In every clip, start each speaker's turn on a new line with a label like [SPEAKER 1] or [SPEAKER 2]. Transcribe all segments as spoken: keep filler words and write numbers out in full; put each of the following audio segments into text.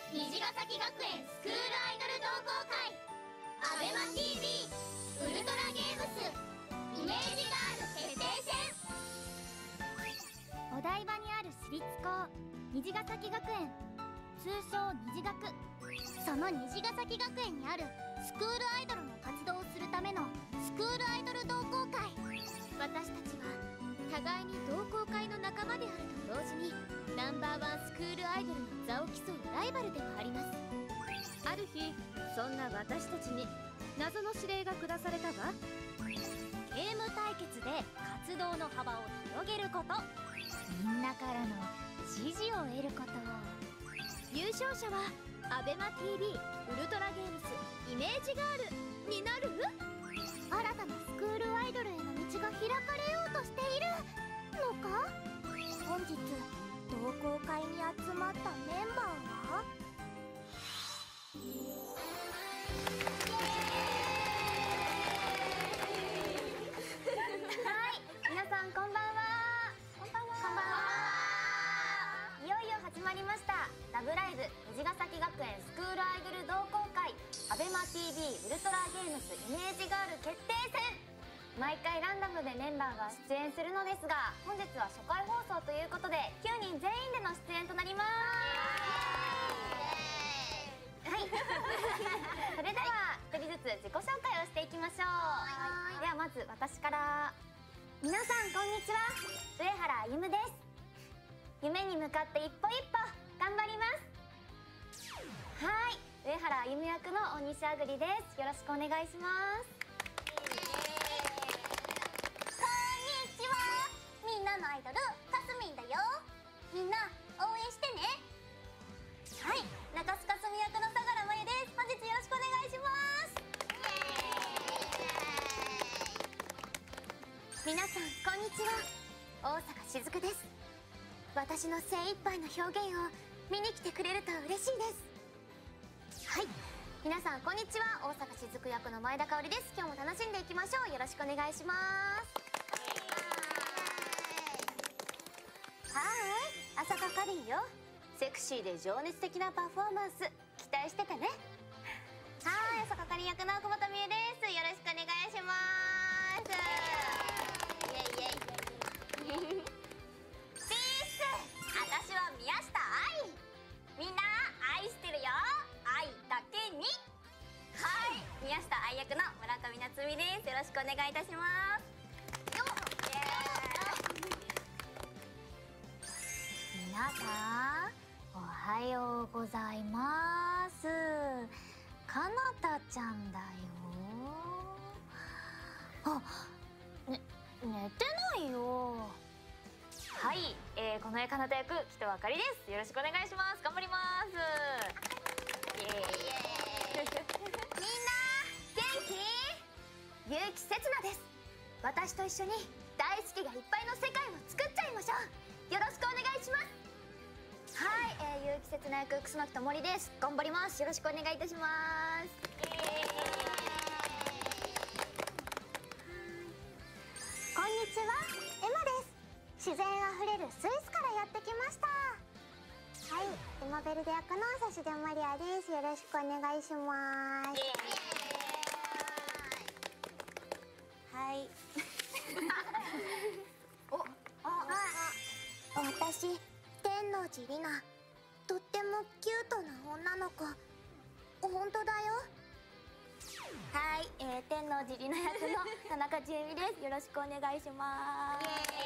[SPEAKER 1] 虹ヶ崎学園スクールアイドル同好会アベマ ティーブイ ウルトラゲームスイメージガール決定戦。
[SPEAKER 2] お台場にある私立高虹ヶ崎学園、通称虹学。その虹ヶ崎学園にあるスクールアイドルの活動をするためのスクールアイドル同好会。私たちは互いに同好会の仲間であると同時にナンバーワンスクールアイドルの座を競うライバルでもあります。
[SPEAKER 3] ある日、そんな私たちに謎の指令が下されたわ。
[SPEAKER 2] ゲーム対決で活動の幅を広げること、みんなからの支持を得ること。
[SPEAKER 3] 優勝者はアベマ ティーブイ ウルトラゲームスイメージガールになる。
[SPEAKER 2] 新たなスクールアイドルへの道が開かれようとしているのか。本日同好会に集まったメンバーははい、皆さんこんばんは。こんばんは。こんばんは。いよいよ始まりました「ラブライブ虹ヶ崎学園スクールアイドル同好会アベマ ティーブイ ウルトラゲームスイメージガール決定戦」。毎回ランダムでメンバーが出演するのですが、本日は初回放送ということできゅうにん全員での出演となります。はいそれではひとりずつ自己紹介をしていきましょう。ではまず私から。皆さんこんにちは、上原歩夢です。夢に向かって一歩一歩頑張ります。はい、上原歩夢役の大西あぐりです。よろしくお願いします。みんなのアイドルかすみんだよ。みんな応援してね。はい、中須かすみ役の相良真由です。本日よろしくお願いします。皆さんこんにちは、大阪しずくです。私の精一杯の表現を見に来てくれると嬉しいです。はい、皆さんこんにちは、大阪しずく役の前田香織です。今日も楽しんでいきましょう。よろしくお願いします。はーい、朝かかりんよ。セクシーで情熱的なパフォーマンス期待しててね。はーい、朝かかりん役の久保田美恵です。よろしくお願いします。イエイイエイピース。私は宮下愛。みんな愛してるよ、愛だけに。はい、宮下愛役の村上夏美です。よろしくお願いいたします。よっ、イエーイ。皆さんおはようございます。かなたちゃんだよ。あ、ね、寝てないよ。はい、えー、この絵かなた役木戸あかりです。よろしくお願いします。頑張ります。イエーイ。みんな元気？結城せつなです。私と一緒に大好きがいっぱいの世界を作っちゃいましょう。よろしくお願いします。はい、えー、結城せつな役楠木智里です。頑張ります。よろしくお願いいたします。こんにちは、エマです。自然あふれるスイスからやってきました。はい、エマベルデ役の指出マリアです。よろしくお願いします。はい。お、あ、あ、私、天王寺里奈。とってもキュートな女の子。本当だよ。はい、えー、天王寺里奈役の田中千恵美です。よろしくお願いします。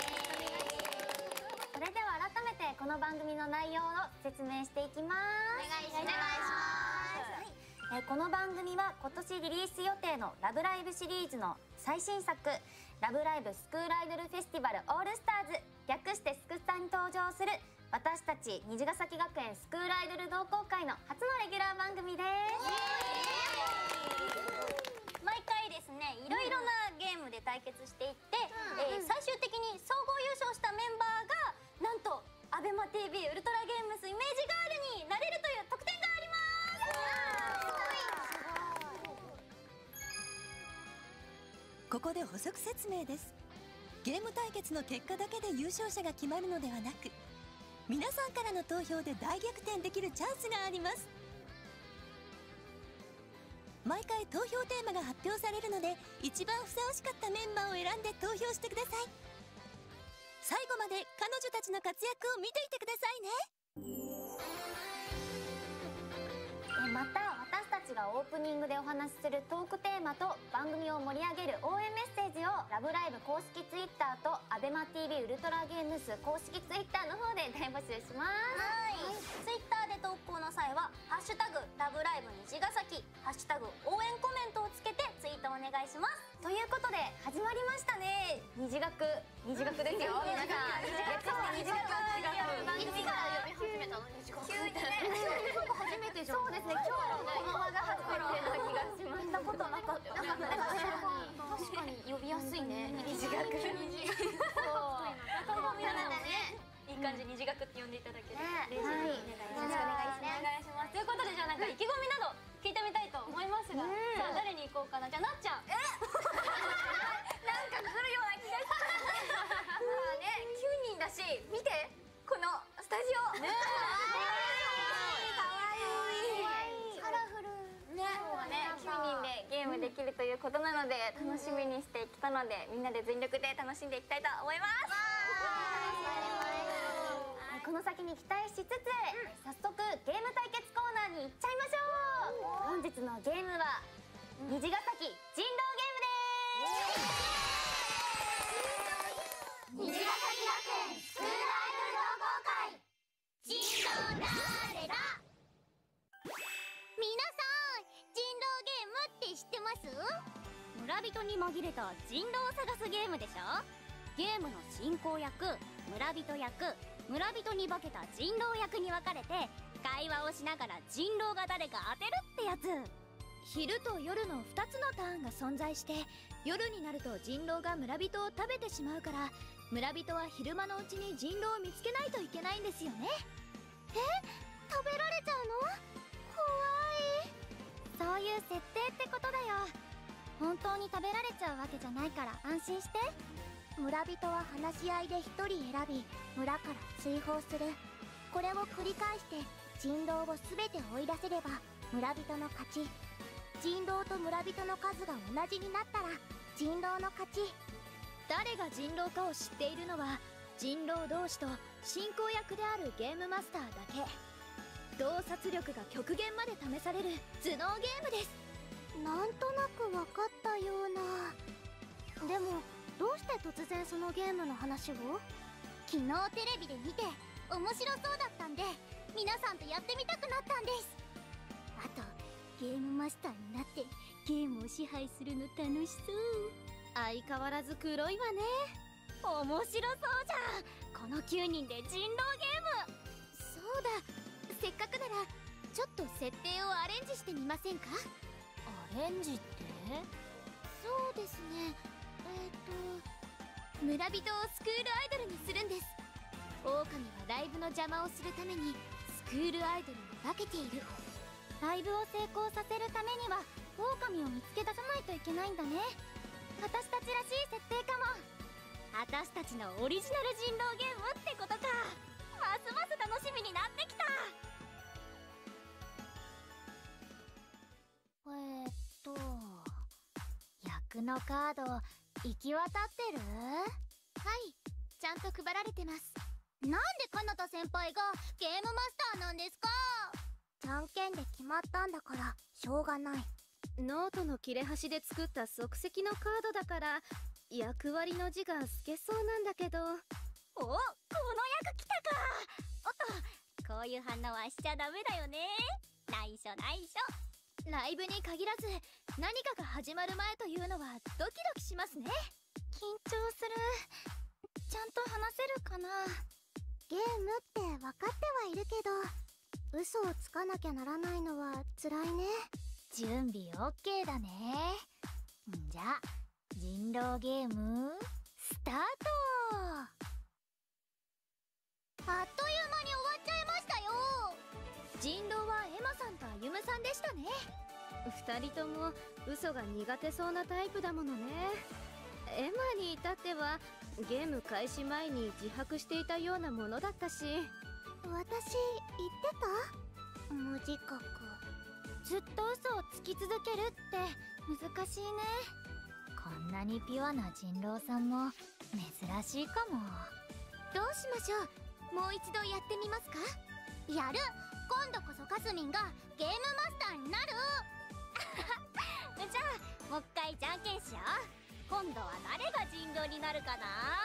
[SPEAKER 2] それでは改めてこの番組の内容を説明していきます。お願いします。はい、えー、この番組は今年リリース予定の「ラブライブ!」シリーズの最新作「ラブライブスクールアイドルフェスティバルオールスターズ」略してスクスタに登場する私たち虹ヶ崎学園スクールアイドル同好会の初のレギュラー番組です。毎回ですね、いろいろなゲームで対決していって、うん、えー、最終的に総合優勝したメンバーがなんとアベマ ティーブイ ウルトラゲームスイメージガールになれるという特典があります。
[SPEAKER 4] ここで補足説明です。ゲーム対決の結果だけで優勝者が決まるのではなく、 皆さんからの投票で大逆転できるチャンスがあります。毎回投票テーマが発表されるので、一番ふさわしかったメンバーを選んで投票してください。最後まで彼女たちの活躍を見ていてくださいね。
[SPEAKER 2] えまた私たちがオープニングでお話しするトークテーマと番組を盛り上げる応援メッセージをラブライブ公式ツイッターと アベマ ティービー ウルトラゲームス公式ツイッターの方で大募集します。
[SPEAKER 5] はい、ツイッターで投稿の際は「ハッシュタグラブライブ虹ヶ崎」「ハッシュタグ応援コメント」をつけてツイートお願いします。
[SPEAKER 2] ということで始まりましたね。虹学虹学ですよ皆さん。略して虹学番組が
[SPEAKER 3] 読み始めたの虹学
[SPEAKER 2] 急にね初めてじゃん。そうですね、今日のこの場が初めてな気がします。見たことなかった。確かに呼びやすいね。虹学。そう。
[SPEAKER 5] 皆さんもね、いい感じに虹学って呼んでいただけると嬉しい
[SPEAKER 2] はい。
[SPEAKER 5] です。
[SPEAKER 2] よろしくお願いします。
[SPEAKER 5] お願いします。ということで、じゃあなんか意気込みなど聞いてみたいと思いますが、さあ誰に行こうかな。じゃあなっちゃん。え？
[SPEAKER 2] なんか来るような気がする。まあね、きゅうにんだし、見てこのスタジオ。ね。カラフル。
[SPEAKER 5] ね、今日はね、
[SPEAKER 2] きゅうにんでゲームできるということなので楽しみにしてきたので、みんなで全力で楽しんでいきたいと思います。この先に期待しつつ、早速ゲーム対決コーナーに行っちゃいましょう。本日のゲームは虹ヶ崎人狼ゲームです。虹ヶ崎学園スクールアイドル同好会人狼だーれだ。
[SPEAKER 1] 皆さん人狼ゲームって知ってます？村人に紛れた人狼を探すゲームでしょ。ゲームの進行役、村人役、村人に化けた人狼役に分かれて会話をしながら人狼が誰か当てるってやつ。
[SPEAKER 3] 昼と夜のふたつのターンが存在して、夜になると人狼が村人を食べてしまうから、村人は昼間のうちに人狼を見つけないといけないんですよね。
[SPEAKER 1] え、食べられちゃうの？怖い。そういう設定ってことだよ。本当に食べられちゃうわけじゃないから安心して。村人は話し合いで一人選び村から追放する。これを繰り返して人狼を全て追い出せれば村人の勝ち。人狼と村人の数が同じになったら人狼の勝ち。
[SPEAKER 3] 誰が人狼かを知っているのは人狼同士と進行役であるゲームマスターだけ。洞察力が極限まで試される頭脳ゲームです。
[SPEAKER 1] なんとなく分かったような。でもどうして突然そのゲームの話を？昨日テレビで見て面白そうだったんで皆さんとやってみたくなったんです。あとゲームマスターになってゲームを支配するの楽しそう。
[SPEAKER 3] 相変わらず黒いわね。
[SPEAKER 1] 面白そうじゃん、このきゅうにんで人狼ゲーム。そうだ、せっかくならちょっと設定をアレンジしてみませんか？
[SPEAKER 3] アレンジって？
[SPEAKER 1] そうですね、えっと村人をスクールアイドルにするんです。狼はライブの邪魔をするためにスクールアイドルに化けている。ライブを成功させるためには狼を見つけ出さないといけないんだね。私たちらしい設定かも。私たちのオリジナル人狼ゲームってことか。ますます楽しみになってきた。えーっと役のカード行き渡ってる？はい、ちゃんと配られてます。なんでかなた先輩がゲームマスターなんですか？じゃんけんで決まったんだからしょうがない。
[SPEAKER 3] ノートの切れ端で作った即席のカードだから役割の字が透けそうなんだけど。
[SPEAKER 1] お、この役来たか。おっと、こういう反応はしちゃダメだよね。内緒内緒。
[SPEAKER 3] ライブに限らず何かが始まる前というのはドキドキしますね。
[SPEAKER 1] 緊張する。ちゃんと話せるかな。ゲームって分かってはいるけど嘘をつかなきゃならないのは辛いね。準備 オーケー だね。んじゃ人狼ゲームスタート。あっという間に終わっちゃいましたよ。
[SPEAKER 3] 人狼はエマさんと歩夢さんでしたね。二人とも嘘が苦手そうなタイプだものね。エマに至ってはゲーム開始前に自白していたようなものだったし。
[SPEAKER 1] 私言ってた？無自覚。ずっと嘘をつき続けるって難しいね。
[SPEAKER 3] こんなにピュアな人狼さんも珍しいかも。
[SPEAKER 1] どうしましょう？もう一度やってみますか？やる！今度こそかすみんがゲームマスターになる
[SPEAKER 3] じゃあもう一回じゃんけんしよう。今度は誰が人狼になるかな。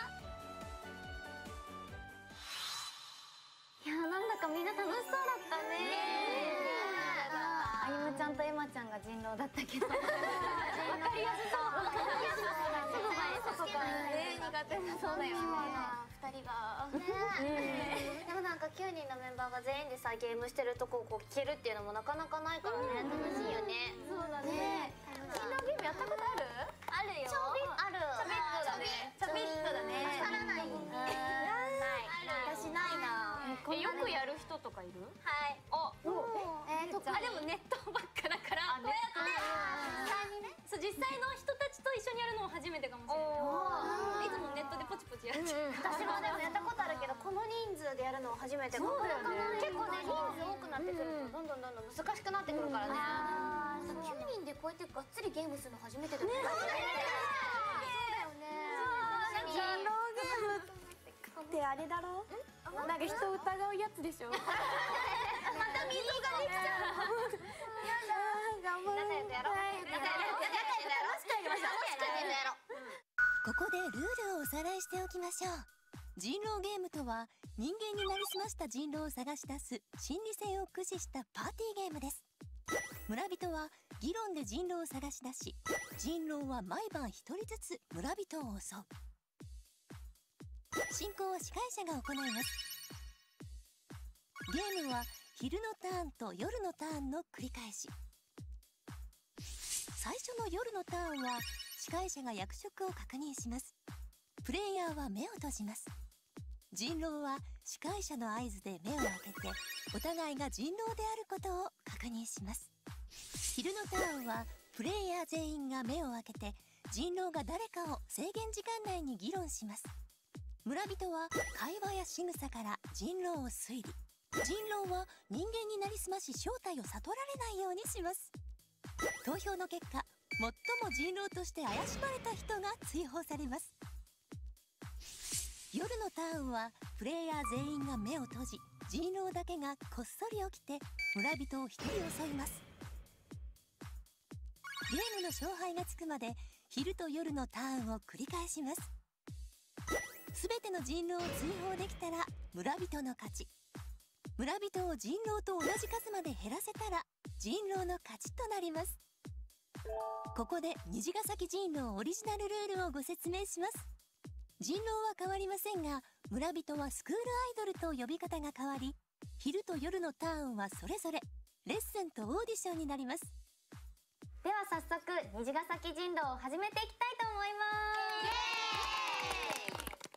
[SPEAKER 5] いやー、なんだかみんな楽しそうだったね。あゆむちゃんとエマちゃんが人狼だったけどわかりやすそう。わかりやすそう。そうとかね、苦手なそうだよね。ふたりがでもなんかきゅうにんのメンバーが全員でさゲームしてるとこをこう聞けるっていうのもなかなかないからね、楽しいよね。そうだね。人狼ゲームやったことある？あるよ。ちょびある。ちょびっとだね。ちょびっとだね。わからない。私ないな。
[SPEAKER 6] よくやる人とかいる？
[SPEAKER 5] はい。
[SPEAKER 6] あ、
[SPEAKER 5] えーと
[SPEAKER 6] あでもネットばっかだからこうやってそう実際の人たちと一緒にやるのも初めてかもしれない。いつもネットでポチポチやっちゃう。
[SPEAKER 5] 私もでもやったことあるけどこの人数でやるのは初めてかも。結構ね人数多くなってくるとどんどんどんどん難しくなってくるからね。きゅうにんでこうやってがっつりゲームするの初めてだよね。そうだよね。
[SPEAKER 6] 人狼ゲームってあれだろ？なんか人を疑うやつでしょ？また溝ができちゃう。やだ。頑張ろう。仲良くやろう。仲良くやろう。楽しくやりましょう。楽しくやろう。
[SPEAKER 4] ここでルールをおさらいしておきましょう。人狼ゲームとは人間になりすました人狼を探し出す心理性を駆使したパーティーゲームです。村人は議論で人狼を探し出し、人狼は毎晩一人ずつ村人を襲う。進行は司会者が行います。ゲームは昼のターンと夜のターンの繰り返し。最初の夜のターンは司会者が役職を確認します。プレイヤーは目を閉じます。人狼は司会者の合図で目を開けてお互いが人狼であることを確認します。昼のターンはプレイヤー全員が目を開けて人狼が誰かを制限時間内に議論します。村人は会話や仕草から人狼を推理。人狼は人間になりすまし正体を悟られないようにします。投票の結果、最も人狼として怪しまれた人が追放されます。夜のターンはプレイヤー全員が目を閉じ、人狼だけがこっそり起きて村人を一人襲います。ゲームの勝敗がつくまで昼と夜のターンを繰り返します。すべての人狼を追放できたら村人の勝ち。村人を人狼と同じ数まで減らせたら人狼の勝ちとなります。ここで虹ヶ崎人狼オリジナルルールをご説明します。人狼は変わりませんが、村人はスクールアイドルと呼び方が変わり、昼と夜のターンはそれぞれレッスンとオーディションになります。
[SPEAKER 5] では早速虹ヶ崎人狼を始めていきたいと思います。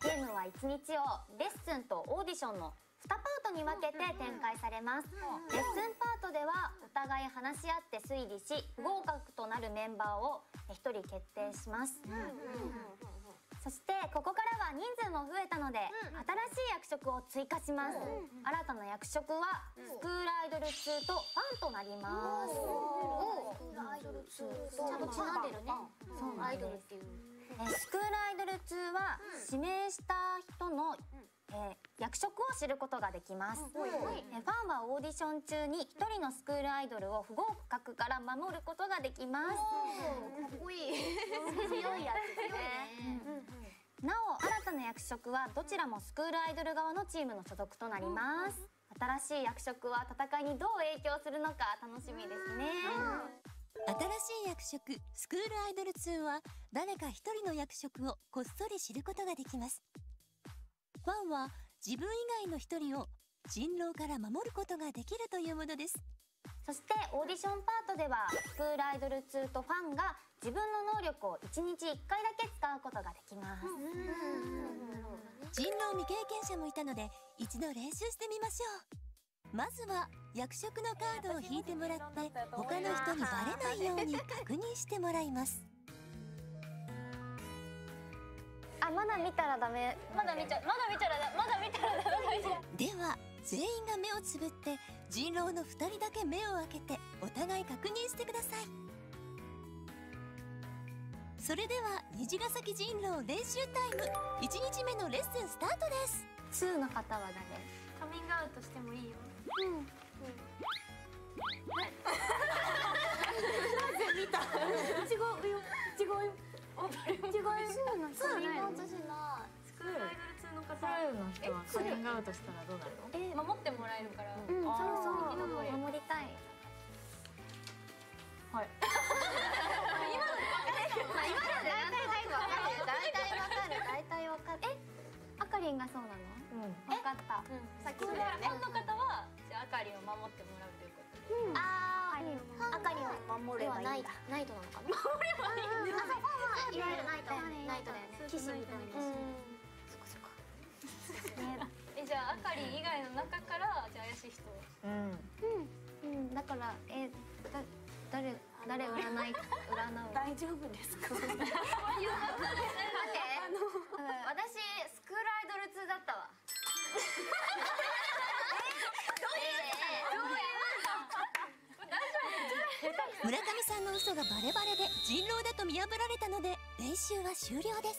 [SPEAKER 5] ゲームはいちにちをレッスンとオーディションのにパートに分けて展開されます。レッスンパートではお互い話し合って推理し、不合格となるメンバーをひとり決定します。そしてここからは人数も増えたので新しい役職を追加します。新たな役職はスクールアイドルツーとファンとなります。
[SPEAKER 2] スクールアイドルツーちゃんとちなんでるね。そうアイドルっていう。
[SPEAKER 5] スクールアイドルツーは指名した人のえー、役職を知ることができます。えー、ファンはオーディション中にひとりのスクールアイドルを不合格から守ることができます。か
[SPEAKER 2] っこいい。強いやつですね。
[SPEAKER 5] なお新たな役職はどちらもスクールアイドル側のチームの所属となります。新しい役職は戦いにどう影響するのか楽しみですね。
[SPEAKER 4] 新しい役職スクールアイドルツーは誰か一人の役職をこっそり知ることができます。ファンは自分以外の一人を人狼から守ることができるというものです。
[SPEAKER 5] そしてオーディションパートではスクールアイドルツーとファンが自分の能力をいちにちいっかいだけ使うことができます。
[SPEAKER 4] 人狼未経験者もいたので一度練習してみましょう。まずは役職のカードを引いてもらって他の人にバレないように確認してもらいます。
[SPEAKER 5] あ、まだ見たらダメ。まだ見ちゃう。まだ見たらだ。まだ見たらダメ。
[SPEAKER 4] では全員が目をつぶって人狼のふたりだけ目を開けてお互い確認してください。それでは虹ヶ崎人狼練習タイムいちにちめのレッスンスタートです。
[SPEAKER 5] ツーの方は誰？
[SPEAKER 6] カミングアウトしてもいいよ。
[SPEAKER 5] うん。
[SPEAKER 6] なぜ見た？違うよ。違うよ。違うよ。
[SPEAKER 5] ツーの人いないの？
[SPEAKER 6] スクールアイドルツーの方。
[SPEAKER 7] ツーの人はカミングアウトしたらどうなるの？
[SPEAKER 6] え、守ってもらえるから。
[SPEAKER 5] うん、そうそう。
[SPEAKER 6] 生き残れる。
[SPEAKER 5] 守りたい。
[SPEAKER 7] はい。
[SPEAKER 2] 今ので大体わかる。大体わかる。
[SPEAKER 5] え、あかりんがそうなの？
[SPEAKER 7] うん。
[SPEAKER 5] わかった。
[SPEAKER 6] さっきのね。ファンの方はじゃああかりを守ってもらうということで。
[SPEAKER 2] ああ、あかりを守ればいいんだ。
[SPEAKER 1] ナイトなのかな。守ればいいんだ。いわゆるナイト、ナイトだよね。騎士みたいな。
[SPEAKER 6] え、じゃああかり以外の中からじゃあ怪しい人。
[SPEAKER 7] うん。
[SPEAKER 5] うん、だからえだ誰誰占い占う？
[SPEAKER 6] 大丈夫ですか？
[SPEAKER 2] 待って、私スクールアイドルツーだったわ。
[SPEAKER 4] 村上さんの嘘がバレバレで人狼だと見破られたので練習は終了です。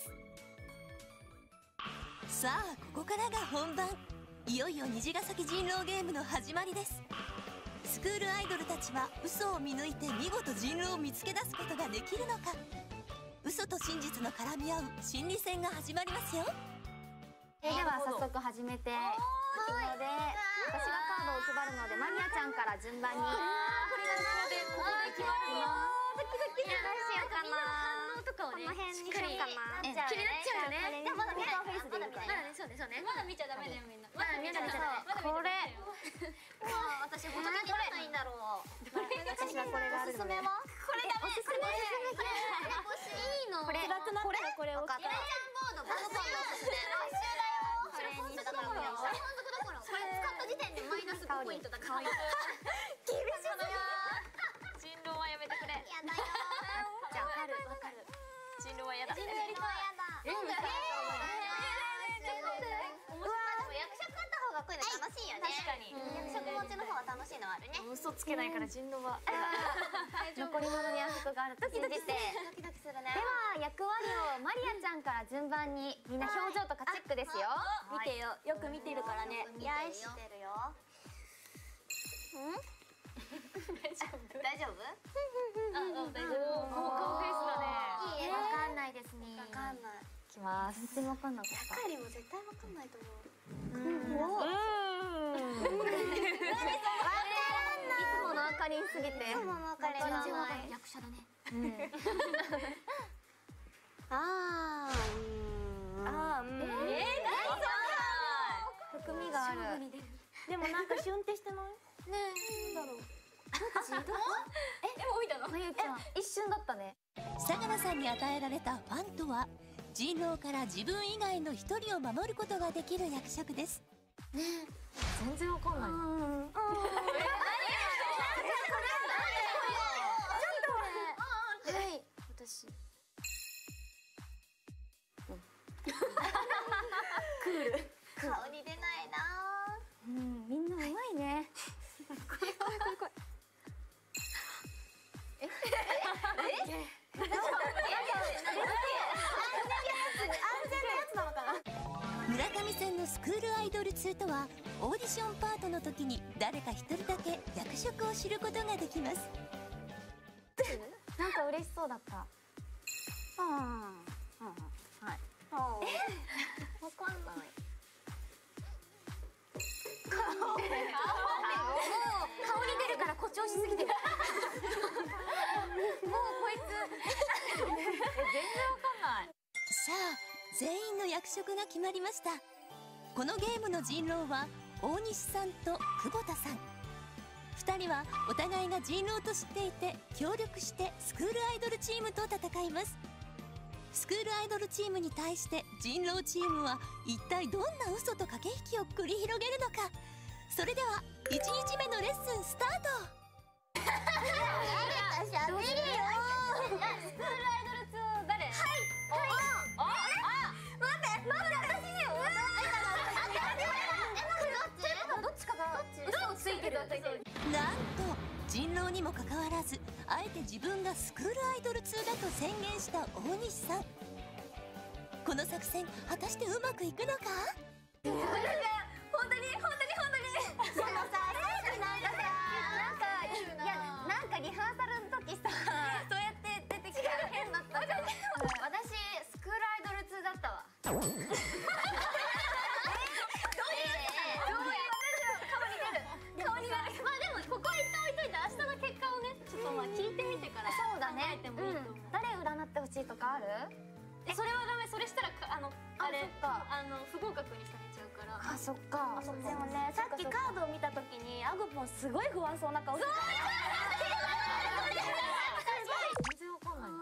[SPEAKER 4] さあここからが本番。いよいよ虹ヶ崎人狼ゲームの始まりです。スクールアイドルたちは嘘を見抜いて見事人狼を見つけ出すことができるのか。嘘と真実の絡み合う心理戦が始まりますよ。
[SPEAKER 5] えでは早速始めていくので、私がカードを配るのでマリアちゃんから順番に。
[SPEAKER 2] これがなのでここで決まるよ。ドキドキ。どうしようかな。
[SPEAKER 1] とかをね、
[SPEAKER 2] この辺にしようかな。
[SPEAKER 1] 気になっちゃうよね。
[SPEAKER 2] じゃあまだ見ない。
[SPEAKER 5] フェイスでいいから。
[SPEAKER 1] まだね、そうね、そうね。
[SPEAKER 6] まだ見ちゃダメだよみんな。
[SPEAKER 1] まだ見ちゃダメだね。
[SPEAKER 2] これ。私本当に何がいいんだろう。
[SPEAKER 5] 私はこれがあるので。
[SPEAKER 2] おすすめは？これダメ。おすすめ。これ欲しいの。
[SPEAKER 5] これ
[SPEAKER 6] 辛くなったらこれを。
[SPEAKER 2] イラちゃんボードバズソンのおすすめ。来週だよ。これにしよう。これこれ使った時点でマイナスごポイントだから。厳しいよ。
[SPEAKER 6] 人狼はやめてくれ。
[SPEAKER 2] やだよ。
[SPEAKER 5] じゃあわかるわかる。
[SPEAKER 6] 人狼はやだ。
[SPEAKER 2] 人狼はやだ。え、なんで？役職あった方がこういうの楽しいよね。
[SPEAKER 6] 確かに。
[SPEAKER 2] 役職持ちの方が楽しいのはあるね。
[SPEAKER 6] 嘘つけないから人狼は。
[SPEAKER 5] 残り物にあそこがあると信じて。
[SPEAKER 2] ドキドキするね。
[SPEAKER 5] では役割をマリアちゃんから順番にみんな表情とかチェックですよ。
[SPEAKER 6] 見てよ。よく見てるからね。
[SPEAKER 2] いや知ってるよ。大丈夫？
[SPEAKER 6] あ、大丈夫。ポーカーフェイスだね。
[SPEAKER 2] いいえ。
[SPEAKER 5] わかんないですね。
[SPEAKER 2] わかんない。
[SPEAKER 6] いきます。
[SPEAKER 5] 全然わかんなかった。
[SPEAKER 2] あかりも絶対わかんないと思う。
[SPEAKER 5] いつものあかりんすぎて。
[SPEAKER 2] いつものあかりんがない。
[SPEAKER 1] 役者だね。
[SPEAKER 2] あー。
[SPEAKER 6] あー、うん。ええ、
[SPEAKER 5] 含みがある。
[SPEAKER 6] でもなんかシュンってしてない？
[SPEAKER 2] ねえ、なんだろう。
[SPEAKER 6] え、もう見たの？
[SPEAKER 5] まゆちゃん一瞬だったね。
[SPEAKER 4] 相良さんに与えられたファンとは人狼から自分以外の一人を守ることができる役職です。
[SPEAKER 7] 全然わかんない。
[SPEAKER 1] はい、私。
[SPEAKER 2] 顔に出ないな。
[SPEAKER 5] うん、みんなうまいね。
[SPEAKER 4] 村上さんのスクールアイドルツーとはオーディションパートの時に誰か一人だけ役職を知ることができます。
[SPEAKER 5] なんか嬉しそうだった。
[SPEAKER 2] うん。はい。え、わかんない。顔に出るから誇張しすぎてる。もうこいつ
[SPEAKER 7] 全然わかんない。
[SPEAKER 4] さあ全員の役職が決まりました。このゲームの人狼は大西さんと久保田さん。ふたりはお互いが人狼と知っていて協力してスクールアイドルチームと戦います。スクールアイドルチームに対して人狼チームは一体どんな嘘と駆け引きを繰り広げるのか。それではいちにちめのレッスンスタート。
[SPEAKER 2] 誰かしゃべるよ。
[SPEAKER 6] スクールアイドルツー誰？はい。あ、あ、待って、待って、私に。どっち？ をついてる。
[SPEAKER 4] なんと人狼にもかかわらずあえて自分がスクールアイドル通だと宣言した大西さん。この作戦果たしてうまくいくのか。
[SPEAKER 6] 本当に本当に本当にそのさ、なんかさ、なんかいやなんかリハーサルの時さ、そうやって出てきたら変だったじゃん。私スクールアイドル通だったわ。どういうどういう顔に出る顔になる。まあでもここ一旦置いといて明日の結果をねちょっとまあ聞いてみてから考えてもいいと思う。誰占ってほしいとかある？え、それはダメ。それしたらあのあれあの不合格にされちゃうから。あ、そっか。でもね、さっきカードを見た時にアグポンすごい不安そうな顔してた。
[SPEAKER 7] 全然わかんない。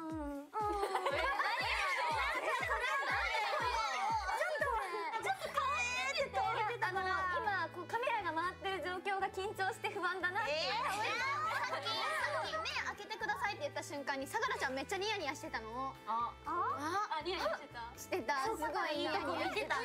[SPEAKER 6] 今こうカメラが回ってる状況が緊張して不安だなって。さっきさっき目開けてくださいって言った瞬間に相良ちゃんめっちゃニヤニヤしてたの。
[SPEAKER 7] ああ、ニヤニヤしてた。
[SPEAKER 6] してた。すごいニヤニヤしてたの。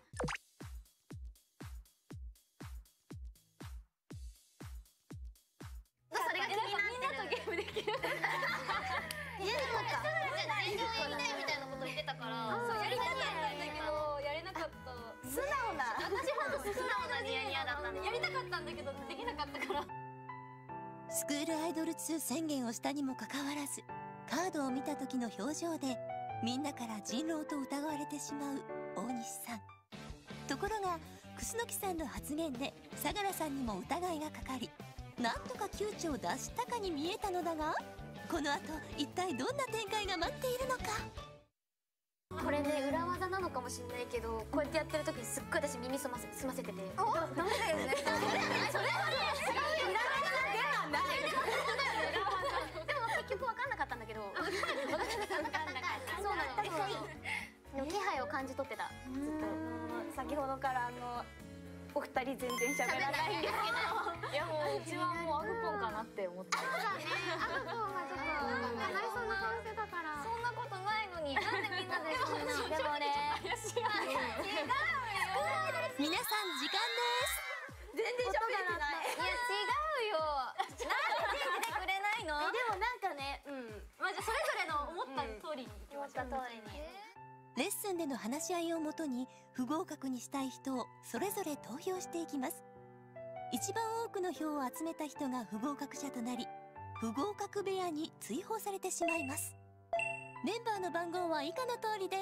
[SPEAKER 6] それが気になってる。みんなとゲームできる。いやでもさ、全然いないみたいなこと言ってたから、そうやりたかったんだけどやれなかった。素直な。私ほんと素直なニヤニヤだったの。やりたかったんだけどできなかったから。
[SPEAKER 4] スクールアイドル通宣言をしたにもかかわらずカードを見た時の表情でみんなから人狼と疑われてしまう大西さん。ところが楠木さんの発言で相良さんにも疑いがかかり、なんとか窮地を脱したかに見えたのだが、この後一体どんな展開が待っているのか。
[SPEAKER 6] これね、裏技なのかもしれないけど、こうやってやってる時にすっごい私耳すませ済ませてて。ダメだよね。それはね、裏技ではない。でも結局分かんなかったんだけど。分かんなかった。そうなの。気配を感じ取ってた。ずっと。先ほどからあのお二人全然喋らないんですけど。
[SPEAKER 7] いやもううちはもうアグポンかなって思って。
[SPEAKER 6] そうだね。アグポンはちょっとなりそうな顔してたから。そんなことないのに。なんでみんなでそんな。でもね。違うよ。
[SPEAKER 4] 皆さん時間です。
[SPEAKER 6] 全然喋ってない。いや違うよ。なんで信じてくれないの？でもなんかね、うん。まあじゃあそれぞれの思った通りに思った通りに。
[SPEAKER 4] レッスンでの話し合いをもとに不合格にしたい人をそれぞれ投票していきます。一番多くの票を集めた人が不合格者となり、不合格部屋に追放されてしまいます。メンバーの番号は以下の通りです。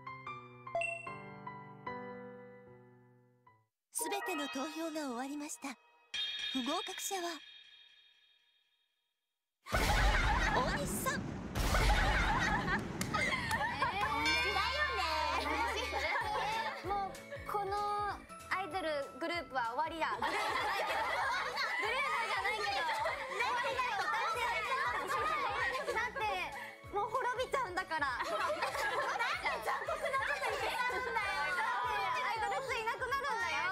[SPEAKER 4] すべての投票が終わりました。不合格者は大西さん。
[SPEAKER 6] もうこのアイドルグループは終わりだ。グループじゃないけど、グループじゃないけど終わりだよ。だってもう滅びちゃうんだから。なんで残酷なこと言ってたんだよ。アイドルついなくなるんだよ。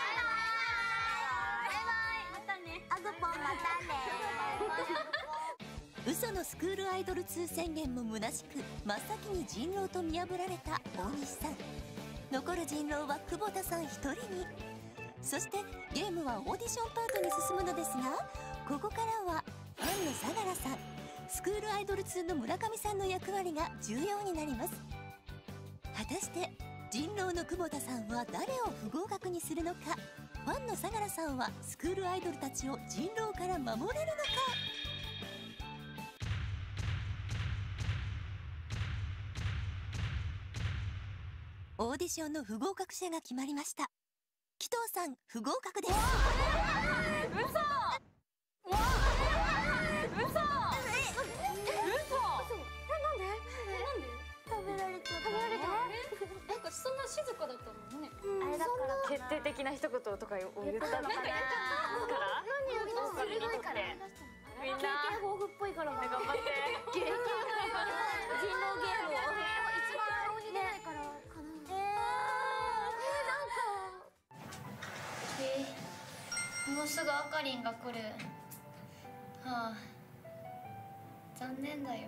[SPEAKER 6] バイバイ。またね。アグポンまたね。
[SPEAKER 4] 嘘のスクールアイドル通宣言も虚しく真っ先に人狼と見破られた大西さん。残る人狼は久保田さん一人に。そしてゲームはオーディションパートに進むのですが、ここからはファンの相良さん、スクールアイドル通の村上さんの役割が重要になります。果たして人狼の久保田さんは誰を不合格にするのか、ファンの相良さんはスクールアイドルたちを人狼から守れるのか。オーディションの不合格者が決まりました。紀藤さん不合格です。
[SPEAKER 6] 嘘。わあ。嘘。え、嘘。え、なんで？なんで？食べられた。食べられた。なんかそんな静かだったもんね。あれだから
[SPEAKER 7] 決定的な一言とかを言ったのかな。
[SPEAKER 6] 何よりも鋭いから。みんな経験豊富っぽいから頑張って。経験豊富。人狼ゲームを一番顔に出ないからかな。
[SPEAKER 5] もうすぐあかりんが来る。はあ、残念だよ。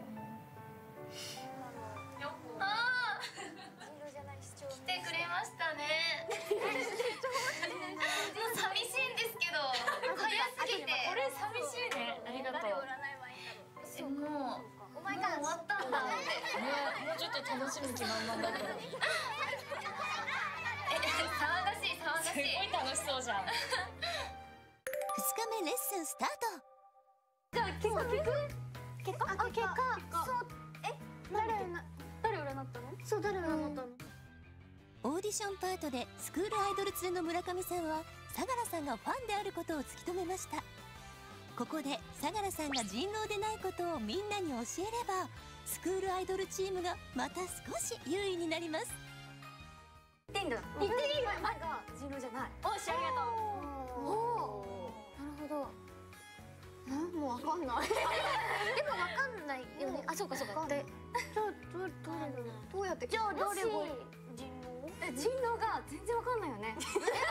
[SPEAKER 5] ああ、来てくれましたね。もう寂しいんですけど。
[SPEAKER 7] 楽しむ気満々だったの。
[SPEAKER 5] 騒がしい騒がしい。
[SPEAKER 7] すごい楽しそうじゃん。
[SPEAKER 4] ふつかめレッスンスタート。
[SPEAKER 5] じゃあ結果聞く？結果？あ、結果。そう。え、誰な誰占ったの？そう、誰占ったの？
[SPEAKER 4] オーディションパートでスクールアイドル通の村上さんは相良さんがファンであることを突き止めました。ここで相良さんが人狼でないことをみんなに教えればスクールアイドルチームがまた少し優位になります。
[SPEAKER 5] 言っていいんだ。言っていいわ。前が人狼じゃない。おし、ありがとう。おお。なるほど。え、もうわかんない。でもわかんないよね。あ、そうかそうか。で、じゃあどどどうやって？じゃあ誰が人狼？え、人狼が全然わかんないよね。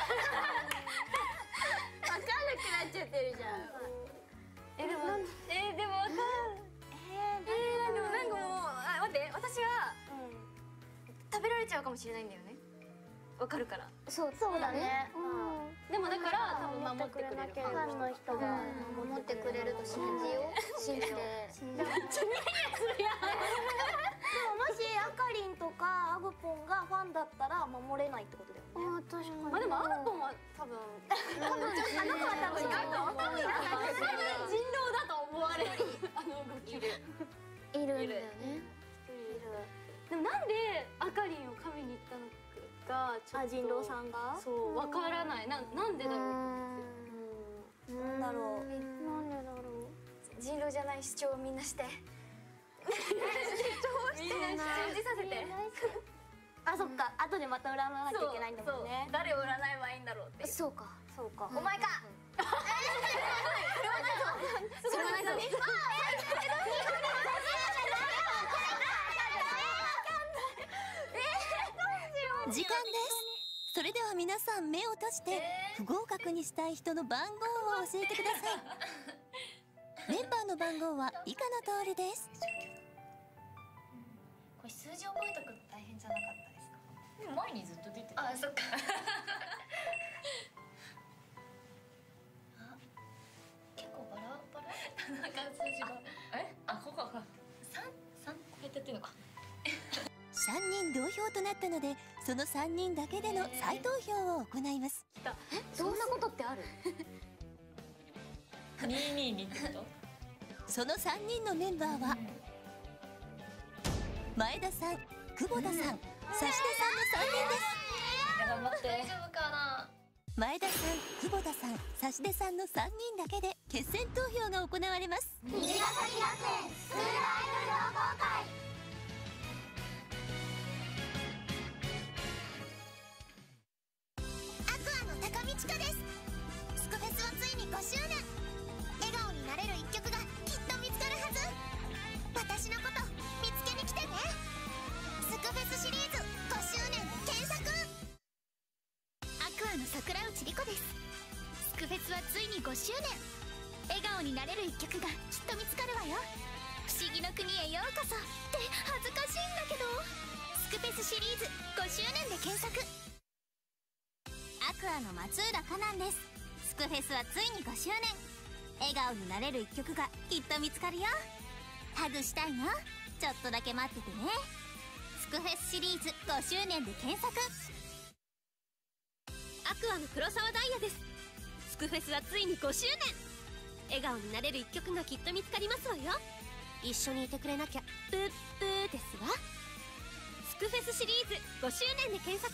[SPEAKER 5] わかんなくなっちゃってるじゃん。え、でもえでもわかん。えー、でもなんかもうあ、待って、私は食べられちゃうかもしれないんだよね。わかるから。そうそうだね。でもだから多分守ってくれる。ファンの人が守ってくれると信じよう。信じて。めっちゃニヤニヤするやん。
[SPEAKER 6] でももしあかりんとかアグポンがファンだったら守れないってことだよね。あ、確かに。
[SPEAKER 5] まあでもアグポンは多分多分あの子は多分多分人狼だと思われる。あの動きでいるんだよね。でもなんであかりんを神に言ったのかちょっと。あ、人狼さんが？そう、わからない。ななんでだろう。なんだろう。なんでだろう。人狼じゃない主張をみんなして。主張して信じさせて。
[SPEAKER 6] あ、そっか。後でまた占わなきゃいけないんだもんね。
[SPEAKER 5] 誰を占えばいいんだろうって。そうか。そうか。お前か。それはないぞ。それはないぞ。
[SPEAKER 4] 時間です。それでは皆さん目を閉じて不合格にしたい人の番号を教えてください。メンバーの番号は以下の通りです。
[SPEAKER 5] これ数字覚えとくの大変じゃなかったですか？
[SPEAKER 7] でも前にずっと出てた。
[SPEAKER 5] あ、そっか。あ、結構バラバラ。なんか数字が。
[SPEAKER 7] え？あ、ここか。三三こうやってやってるのか。
[SPEAKER 4] さんにん同票となったのでそのさんにんだけでの再投票を行います。
[SPEAKER 5] え、そんなことってある？
[SPEAKER 7] にーにーにってこと？
[SPEAKER 4] そのさんにんのメンバーは前田さん、久保田さん、指出さんのさんにんです。
[SPEAKER 7] 頑張って。
[SPEAKER 5] 大丈夫かな？
[SPEAKER 4] 前田さん、久保田さん、指出さんのさんにんだけで決選投票が行われます。
[SPEAKER 2] 虹ヶ崎学園スクールアイドル同好会。アクアの高見千佳です。スクフェスはついにごしゅうねん。笑顔になれる一曲がきっと見つかるはず。私のこと見つけに来てね。スクフェスシリーズごしゅうねんで検索。アクアの桜内莉子です。スクフェスはついにごしゅうねん。笑顔になれる一曲がきっと見つかるわよ。不思議の国へようこそって恥ずかしいんだけど。スクフェスシリーズごしゅうねんで検索。アクアの松浦香南です。スクフェスはついにごしゅうねん。笑顔になれる一曲がきっと見つかるよ。ハグしたいの？ちょっとだけ待っててね。スクフェスシリーズごしゅうねんで検索。
[SPEAKER 3] アクアの黒沢ダイヤです。スクフェスはついにごしゅうねん。笑顔になれる一曲がきっと見つかりますわよ。一緒にいてくれなきゃブッブーですわ。スクフェスシリーズごしゅうねんで検索。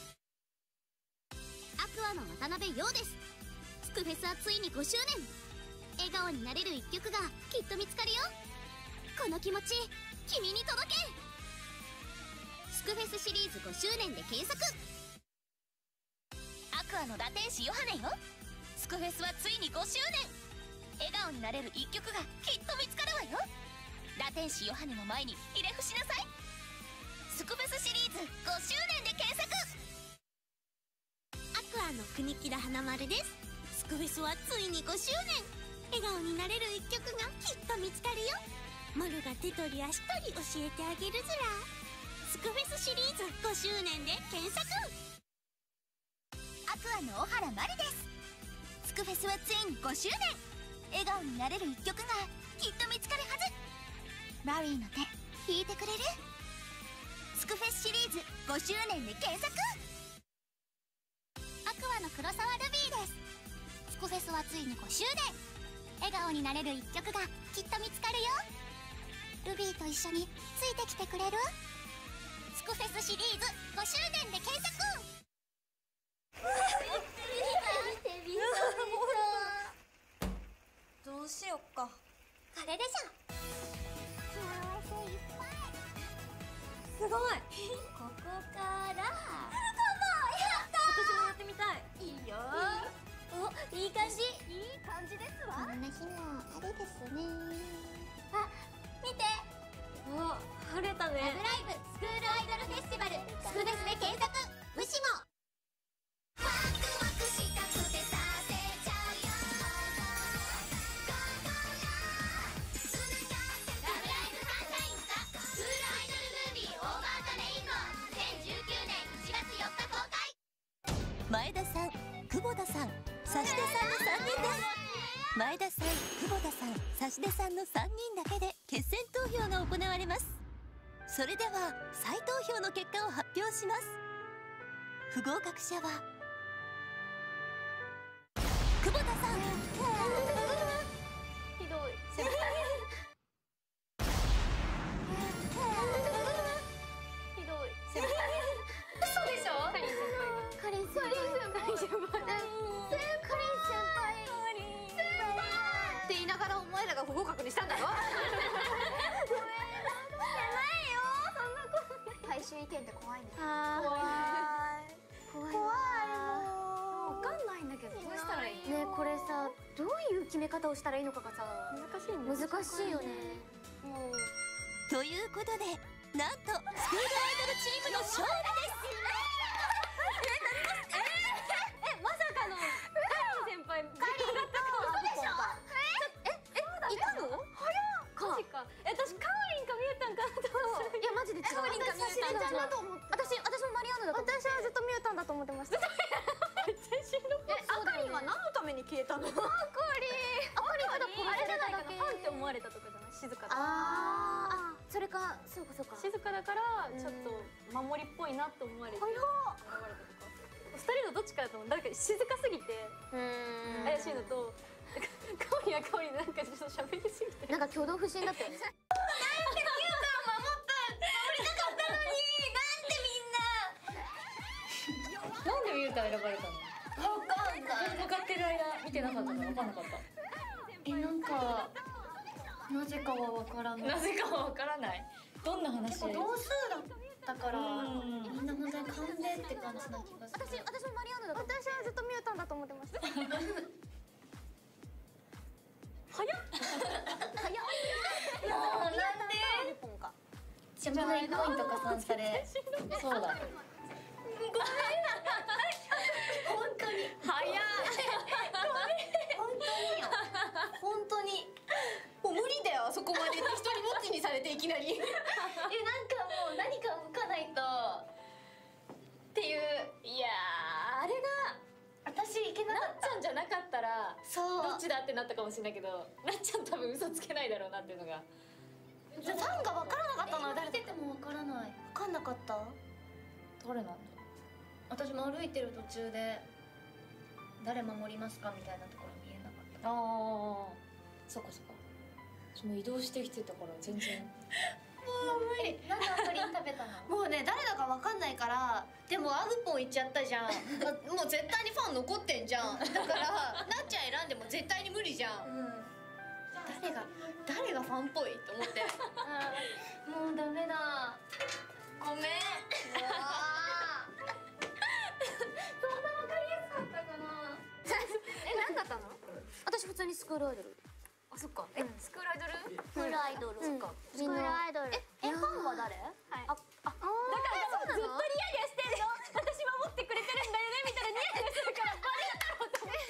[SPEAKER 1] アクアの渡辺陽です。スクフェスはついにごしゅうねん。笑顔になれる一曲がきっと見つかるよ。この気持ち君に届け。スクフェスシリーズごしゅうねんで検索。アクアのラテン師ヨハネよ。スクフェスはついにごしゅうねん。笑顔になれる一曲がきっと見つかるわよ。ラテン師ヨハネの前にひれ伏しなさい。スクフェスシリーズごしゅうねんで検索。アクアの国木田花丸です。スクフェスはついにごしゅうねん。笑顔になれる一曲がきっと見つかるよ。マルが手取り足取り教えてあげるずら。スクフェスシリーズごしゅうねんで検索。アクアの小原まりです。スクフェスはついにごしゅうねん。笑顔になれる一曲がきっと見つかるはず。マリーの手引いてくれる？ス
[SPEAKER 3] スクフェスシリーズごしゅうねんで検索。アクアの黒沢ルビーです。スクフェスはついにごしゅうねん。笑顔になれる一曲がきっと見つかるよ。ルビーと一緒についてきてくれる？スクフェスシリーズごしゅうねんで検索。
[SPEAKER 6] どうしよっか。
[SPEAKER 3] これでしょ。幸せいっぱい。
[SPEAKER 6] すごい。
[SPEAKER 3] ここから
[SPEAKER 6] 私もやってみたい。
[SPEAKER 3] いいよ。お、いい感じ。いい感じですわ。こんな日もあれですね。あ、見て。
[SPEAKER 6] お、晴れた
[SPEAKER 3] ラブ
[SPEAKER 6] ね。
[SPEAKER 3] ライブスクールアイドルフェスティバルスクフェスで検索。ウシも。ワクワクしたくてさせちゃうよ。ラブライブサンシャインザスクールアイドルムービーオーバーザレインボーにせんじゅうきゅうねんいちがつよっか公開。
[SPEAKER 4] 前田さん、久保田さん、差し出さんのさんにんです。前田さん、久保田さん、差し出さんのさんにんだけで決選投票が行われます。それでは再投票の結果を発表します。不合格者は久保田さん。
[SPEAKER 6] ひどい。ひどい。
[SPEAKER 5] 嘘でしょ？
[SPEAKER 6] かりん先輩。かりん先輩。先輩。かりん先輩。って言いながらお前らが不合格にしたんだろ。
[SPEAKER 2] 最終意見って怖いね。
[SPEAKER 6] 怖い。
[SPEAKER 2] 怖い。
[SPEAKER 6] 怖い。わかんないんだけど。どうしたらいい？
[SPEAKER 2] ね、これさ、どういう決め方をしたらいいのかがさ、
[SPEAKER 6] 難しいね。
[SPEAKER 2] 難しいよね。
[SPEAKER 6] もう。
[SPEAKER 4] ということで、なんとスクールアイドルチームの勝利です。
[SPEAKER 6] え、まさかのかりん先輩。かりんだったか。
[SPEAKER 2] でしょ？
[SPEAKER 6] え、え、いたの？早っ。マジか。え、私かおりんかみゆたんかなと思って。
[SPEAKER 2] いや、マジで違う。
[SPEAKER 6] かおりんかみゆたんだと思って。
[SPEAKER 2] 私、私もマリアーヌだと思って。
[SPEAKER 6] 私はずっとみゆたんだと思ってました。全身の。え、あかりんは何のために消えたの？あかりん。あかりんただ殺されただけ。ファンって思われたとかじゃない？静かだ。
[SPEAKER 2] ああ、それか、そうかそうか。
[SPEAKER 6] 静かだからちょっと守りっぽいなって思われて。現れたとか。二人のどっちかだと思う。誰か静かすぎて怪しいのと。かおりんはかおりんなんかちょっと喋りすぎて。
[SPEAKER 2] なんか挙動不審だったよね。
[SPEAKER 7] なんでミュータ選ばれたの？わかんない。向かってる間見てなかったの？わかんなかった。
[SPEAKER 5] え、なんかなぜかはわからない。
[SPEAKER 7] なぜかはわからない。どんな話？
[SPEAKER 5] 同数だったからみんな本当に勘でって感じな気がする。
[SPEAKER 2] 私、私もマリアーヌだと思って。
[SPEAKER 6] 私はずっとみゆたんだと思ってました。早っ。早っ。
[SPEAKER 5] なんで？じゃないポイント加算され。
[SPEAKER 7] そうだ。
[SPEAKER 5] 本当に。
[SPEAKER 7] 早い。
[SPEAKER 5] 本当によ。本当に。
[SPEAKER 6] もう無理だよ。あそこまで一人ぼっちにされていきなり。
[SPEAKER 5] え、なんかもう何か動かないとっていう。
[SPEAKER 7] いやー、あれが
[SPEAKER 5] 私いけなかった。
[SPEAKER 7] なっちゃんじゃなかったら
[SPEAKER 5] そう。
[SPEAKER 7] どっちだってなったかもしれないけど、なっちゃん多分嘘つけないだろうなっていうのが。
[SPEAKER 6] ファンが分からなかったのは誰
[SPEAKER 5] 見ててもわからない。
[SPEAKER 6] 分かんなかった。
[SPEAKER 7] 誰なんだ。
[SPEAKER 5] 私も歩いてる途中で誰守りますかみたいなところ見えなかった。
[SPEAKER 7] ああ、そっかそっか。その移動してきてたから全然。
[SPEAKER 5] もう無理。何のプリン食べたの？
[SPEAKER 6] もうね、誰だか分かんないから。でもアグポン行っちゃったじゃん。もう絶対にファン残ってんじゃん。だからなっちゃん選んでも絶対に無理じゃん。
[SPEAKER 5] うん。
[SPEAKER 6] 誰が誰がファンっぽいと思って。
[SPEAKER 5] もうダメだ。
[SPEAKER 6] ごめん。
[SPEAKER 5] そんなわかりやすかったかな。
[SPEAKER 6] え、何だったの？
[SPEAKER 2] 私普通にスクールアイドル。
[SPEAKER 6] あ、そっか。え、スクールアイドル？
[SPEAKER 2] スクールアイドル。
[SPEAKER 6] そっか。
[SPEAKER 2] スクールアイドル。え、え、ファンは誰？
[SPEAKER 6] はい。
[SPEAKER 2] あ、あ、
[SPEAKER 6] だからずっとニヤニヤしてんの。私守ってくれてるんだよねみたいなニヤニヤするからバレるだろうと思って。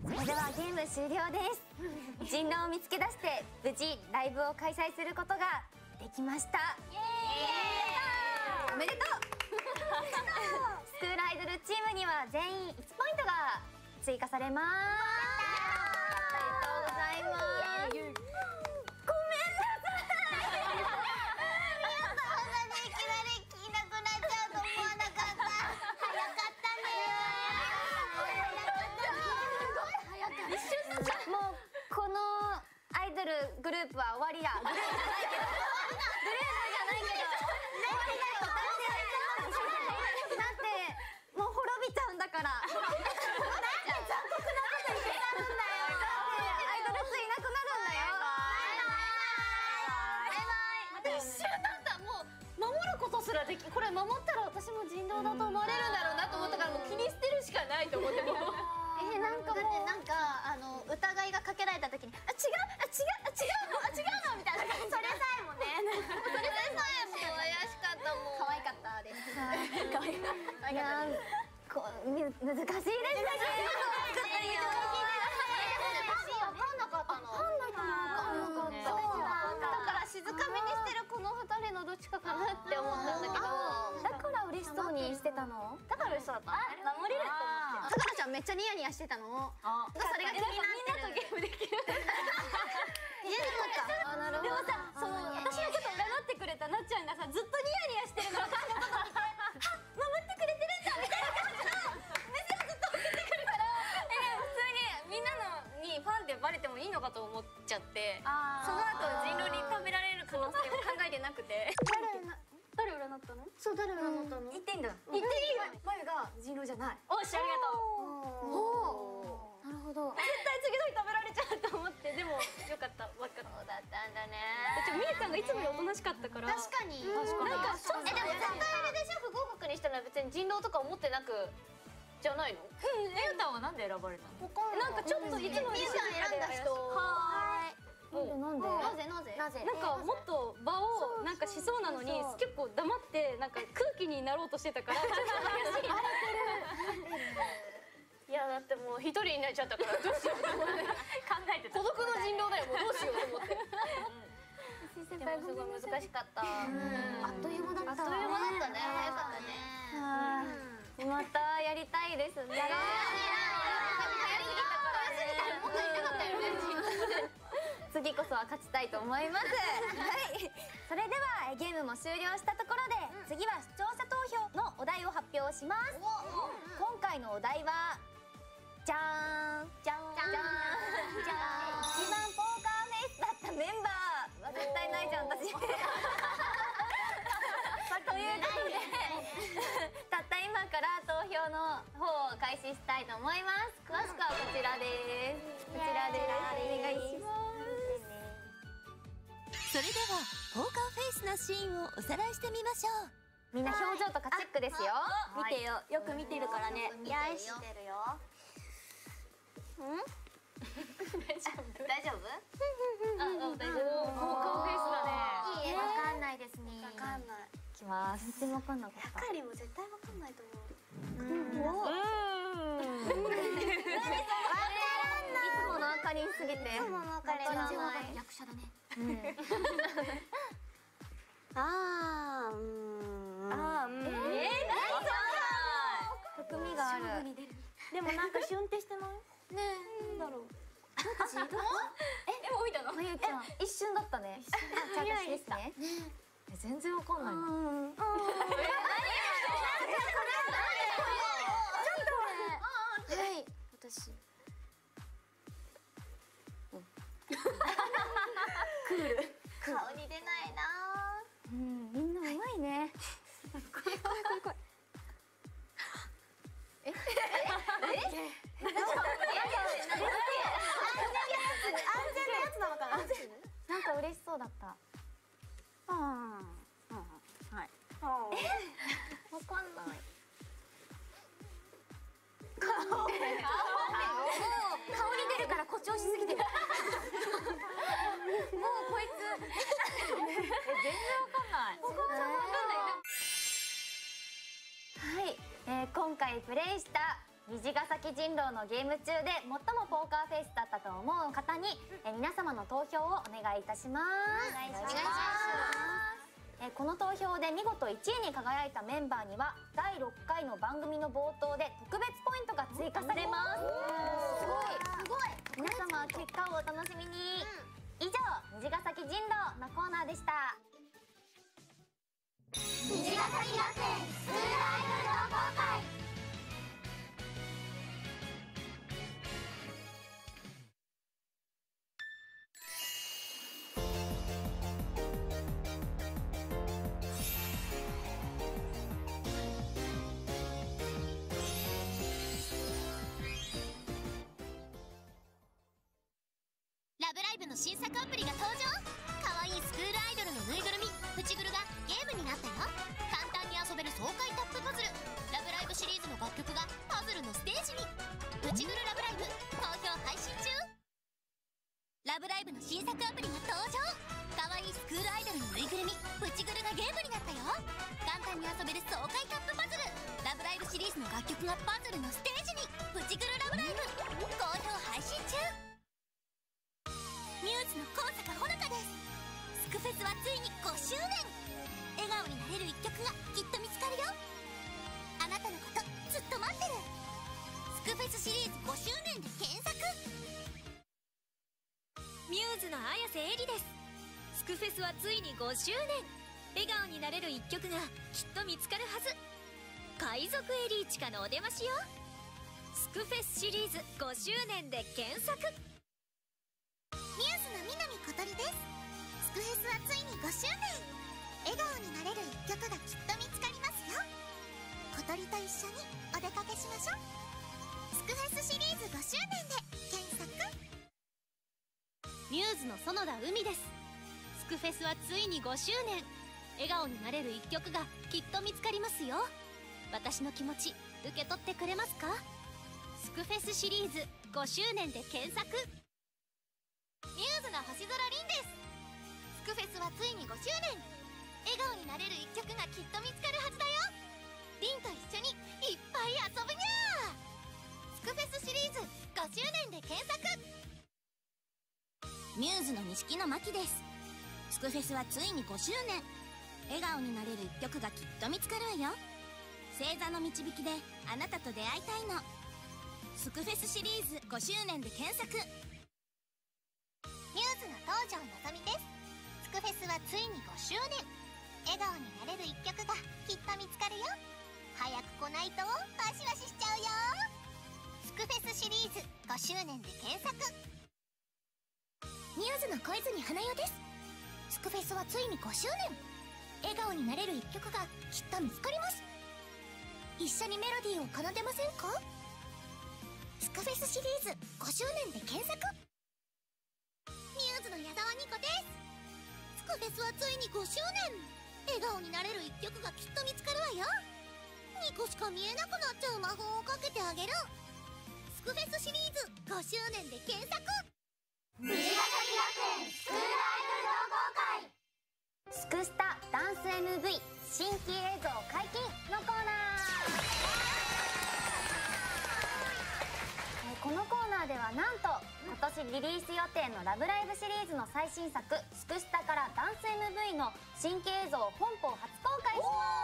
[SPEAKER 2] それではゲーム終了です。人狼を見つけ出して無事ライブを開催することができました。イエーイ。おめでとう。スクールアイドルチームには全員いちポイントが追加されます。ありがとうございます。ごめんなさい。宮田さんがいきなり
[SPEAKER 5] グループは終わりだ。グループじゃないけどグループじゃないけど終わりだよ。だってもう滅びちゃうんだから。なんで残酷なこと言ってたんだよ。アイドルついなくなるんだよ。バイバイ。一瞬だった。もう守ることすらでき、これ守ったら私も人狼だと思われるんだろうなと思ったから、もう気に捨てるしかないと思ってもえー、なんかもうなんかあの疑いがかけられた時にあ違うあ違うあ違うのあ違うのみたいな感じ。それさえもねそれさえも怪しかったもん。可愛かったです。可愛かった。いやこ難しいですね。分かんなかったの。分かんなかった。だから静かめにしてるこの二人のどっちかかなって思ったんだけど。だから嬉しそうにしてたの。だから嬉しそうだった。守れると思って。さかなちゃんめっちゃニヤニヤしてたの。それが気になってる。みんなとゲームできる。いやでもでもさ、その私のこと占ってくれたなっちゃんがさ、ずっとニヤニヤしてるのが私のこと見て、あ守ってくれてるんだみたいな感じの目線をずっと送ってくるから。え普通にみんなのにファンってバレてもいいのかと思っちゃって、その後人狼に食べられる可能性を考えてなくて。誰占ったの？そう、誰占ったの？言っていいんだ。言っていいよ。まゆが人狼じゃない。おし、ありがとう。おお。なるほど。絶対次の日食べられちゃうと思って、でもよかった。わかった。そうだったんだね。でもみゆちゃんがいつもよりおとなしかったから。確かに。確かに。なんかちょっとえでも絶対あれでしょ、不合格にしたら別に人狼とか思ってなくじゃないの？うん。みゆたんはなんで選ばれたの？なんかちょっといつもみゆちゃん選んだ人。はーい。なんでなぜなぜなぜなんかもっと場をなんかしそうなのに結構黙ってなんか空気になろうとしてたからちょっと怪しい。いやだってもう一人になっちゃったからどうしようと思って考えてた。孤独の人狼だよ。もうどうしようと思って。でもすごい難しかった。あっという間だった。あっという間だったね。早かったね。またやりたいですね。やろう。もっとやりたかったよね。次こそは勝ちたいと思います。はい。それではゲームも終了したところで、次は視聴者投票のお題を発表します。今回のお題はじゃーんじゃーんじゃーんじゃーん。一番ポーカーフェイスだったメンバーは絶対ないじゃん私。ということでたった今から投票の方を開始したいと思います。詳しくはこちらです。こちらです。お願いします。
[SPEAKER 4] それではポーカーフェイスなシーンをおさらいしてみましょう。
[SPEAKER 5] みんな表情とかチェックですよ。
[SPEAKER 6] 見てよ、よく見てるからね。
[SPEAKER 5] よし。見てるよ。ん？大丈夫？大丈夫？あ、大丈夫。ポーカーフェイスだね。いいえ、わかんないですね。わかんない。いきます。全然わかんなかった。
[SPEAKER 6] あかりも絶対わかんないと思う。
[SPEAKER 5] うん。いつものあかりんすぎて。いつものあかりんが
[SPEAKER 1] 役者だね。
[SPEAKER 6] あー、うん。あー、うん。えー、何
[SPEAKER 5] それ？含みがある。
[SPEAKER 6] でもなんかシュンってしてない？ねえ、なんだろう。どっち？え、
[SPEAKER 5] え、もう見たの？まゆちゃん、一瞬だったね。じゃあ私ですね。全然わかんない。うん。ちょっとはい、私。クール。顔に出ないな。うん、みんなうまいね。怖い怖い怖い怖い。え？え？え？大丈夫？安全なやつなのかな？なんか嬉しそうだった。ああ、はい。え？わかんない。顔。顔に出るから誇張しすぎてる。もうこいつ。全然わかんない。わかんない。はい、えー、今回プレイした虹ヶ崎人狼のゲーム中で最もポーカーフェイスだったと思う方に、えー、皆様の投票をお願いいたします。お願いします。えー、この投票で見事いちいに輝いたメンバーにはだいろっかいの番組の冒頭で特別ポイントが追加されます。すごいすごい。皆様結果をお楽しみに。以上、虹ヶ崎人狼のコーナーでした。虹ヶ崎学園スクールアイドル同好会。
[SPEAKER 1] の新作アプリが登場。かわいいスクールアイドルのぬいぐるみプチグルがゲームになったよ。簡単に遊べる爽快タップパズル、ラブライブシリーズの楽曲がパズルのステージに。プチグルラブライブ好評配信中。ラブライブの新作アプリが登場。かわいいスクールアイドルのぬいぐるみプチグルがゲームになったよ。簡単に遊べる爽快タップパズル、ラブライブシリーズの楽曲がパズルのステージに。プチグルラブライブ好評配信中。ミューズの高坂ほのかです。スクフェスはついにごしゅうねん。笑顔になれる一曲がきっと見つかるよ。あなたのことずっと待ってる。スクフェスシリーズごしゅうねんで検索。
[SPEAKER 3] ミューズの綾瀬えりです。スクフェスはついにごしゅうねん。笑顔になれる一曲がきっと見つかるはず。海賊エリーチカのお出ましよ。スクフェスシリーズごしゅうねんで検索。
[SPEAKER 1] ミューズの南小鳥です。スクフェスはついにごしゅうねん。笑顔になれる一曲がきっと見つかりますよ。小鳥と一緒にお出かけしましょう。スクフェスシリーズごしゅうねんで検索。ミューズの園田海です。スクフェスはついにごしゅうねん。笑顔になれる一曲がきっと見つかりますよ。私の気持ち受け取ってくれますか？スクフェスシリーズごしゅうねんで検索。ミューズの星空凛です。スクフェスはついにごしゅうねん。笑顔になれる一曲がきっと見つかるはずだよ。凛と一緒にいっぱい遊ぶにゃー。スクフェスシリーズごしゅうねんで検索。ミューズの錦野真希です。スクフェスはついにごしゅうねん。笑顔になれる一曲がきっと見つかるわよ。星座の導きであなたと出会いたいの。スクフェスシリーズごしゅうねんで検索。ミューズの東條のぞみです。スクフェスはついにごしゅうねん。笑顔になれる一曲がきっと見つかるよ。早く来ないとバシバシしちゃうよ。スクフェスシリーズごしゅうねんで検索。ミューズの小泉花代です。スクフェスはついにごしゅうねん。笑顔になれる一曲がきっと見つかります。一緒にメロディーを奏でませんか？スクフェスシリーズごしゅうねんで検索。ミューズの矢沢ニコです。スクフェスはついにごしゅうねん。笑顔になれる一曲がきっと見つかるわよ。ニコしか見えなくなっちゃう魔法をかけてあげる。スクフェスシリーズごしゅうねんで検索。
[SPEAKER 2] 虹ヶ崎学園スクールアイドル同好会。スクスタダンス エムブイ 新規映像解禁のコーナー。えーこのコーナーではなんと今年リリース予定の「ラブライブ!」シリーズの最新作「スクスタ」からダンス エムブイ の新規映像を本邦初公開し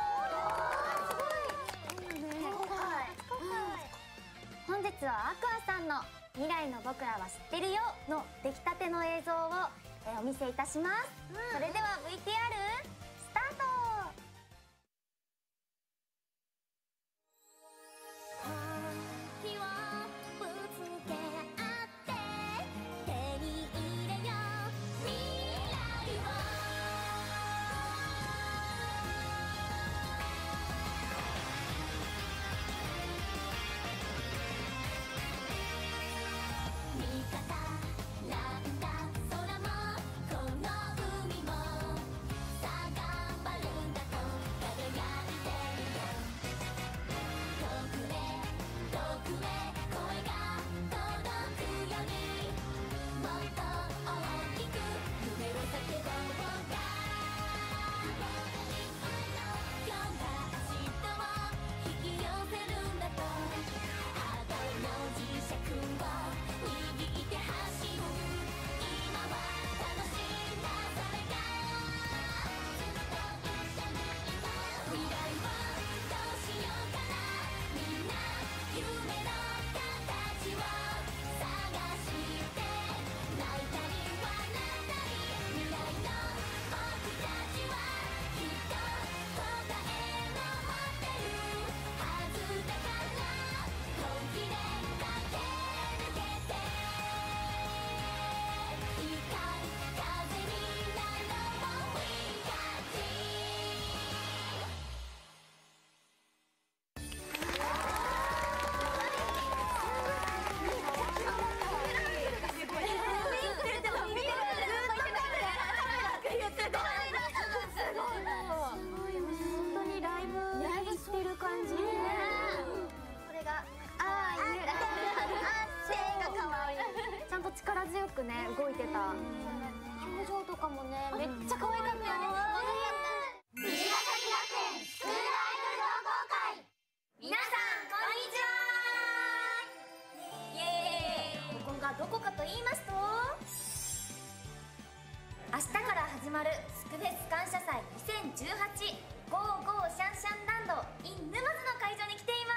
[SPEAKER 2] ます。本日はアクアさんの「未来の僕らは知ってるよ」の出来たての映像を、えーお見せいたします、うん、それでは ブイティーアール スタート。
[SPEAKER 1] 空もこの海も探
[SPEAKER 5] 力強くね動いてた。表情とかもねめっちゃ可愛かったよね。
[SPEAKER 2] 虹ヶ崎学園スクールアイドル同好会、皆さんこんにちは。
[SPEAKER 3] イエーイ。ここがどこかと言いますと、明日から始まるスクフェス感謝祭にせんじゅうはちゴーゴーシャンシャンランド in 沼津の会場に来ています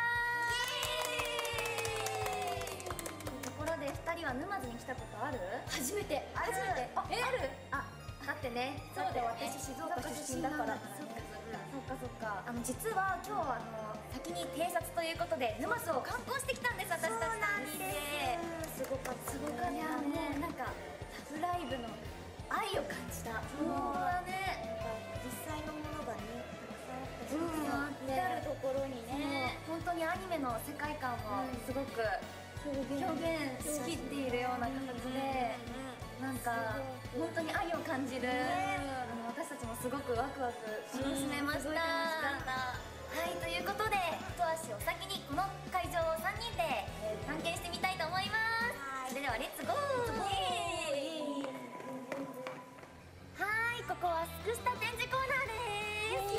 [SPEAKER 3] 。ところでふたりは沼津に来たことある？初めて。初めて。あ、え、ある？あ、だってね、そうだよね、私静岡出身だから。そっかそっかそっか。あの実は今日はあの先に偵察ということで沼津を観光してきたんです。私たちさんにんで。すごかった。すごかった。もうなんかラブライブの愛を感じた。本当だね。実際のものがねたくさんあったし、至るところにね、本当にアニメの世界観をすごく表現しきっているような形で、なんか本当に愛を感じる。あの私たちもすごくワクワク楽しめました。はい、ということで一足お先にこの会場をさんにんで探検してみたいと思います。それではレッツゴー。はい、ここはスクスタ展示コーナーです。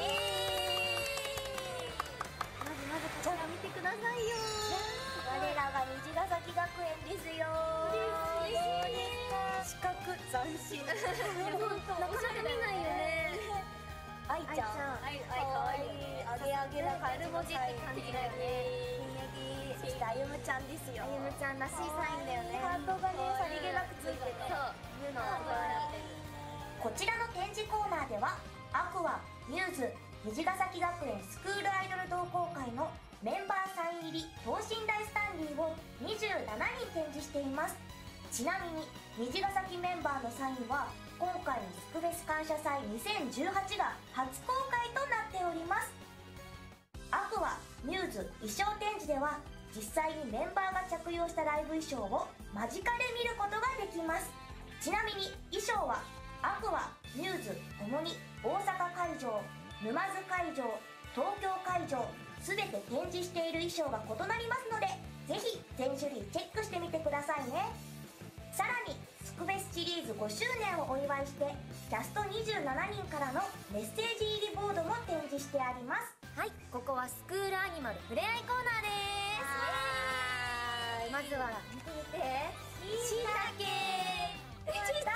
[SPEAKER 3] まずまずこちら見てくださいよ。
[SPEAKER 6] 我らが虹ヶ崎学園ですよ。四角斬新。なかなか見ないよね。愛ちゃん、愛可愛い。あげあげな感じのサイン。感じだよね。そしてあゆむちゃんですよ。あゆむちゃんらしいサインだよね。ハートがね、さりげなくついてて。そう。いうのが
[SPEAKER 2] こちらの展示コーナーではアクア、ミューズ、虹ヶ崎学園スクールアイドル同好会のメンバーサイン入り等身大スタンリーをにじゅうななにん展示しています。ちなみに虹ヶ崎メンバーのサインは今回のスクフェス感謝祭にせんじゅうはちが初公開となっております。アクア、ミューズ衣装展示では実際にメンバーが着用したライブ衣装を間近で見ることができます。ちなみに衣装はアクア、ミューズともに大阪会場、沼津会場、東京会場すべて展示している衣装が異なりますので、ぜひ全種類チェックしてみてくださいね。さらにスクフェスシリーズごしゅうねんをお祝いしてキャストにじゅうななにんからのメッセージ入りボードも展示してあります。
[SPEAKER 3] はい、ここはスクールアニマルふれあいコーナーです。まずは見てみて、しいたけ。ちっちゃい。ちっちゃ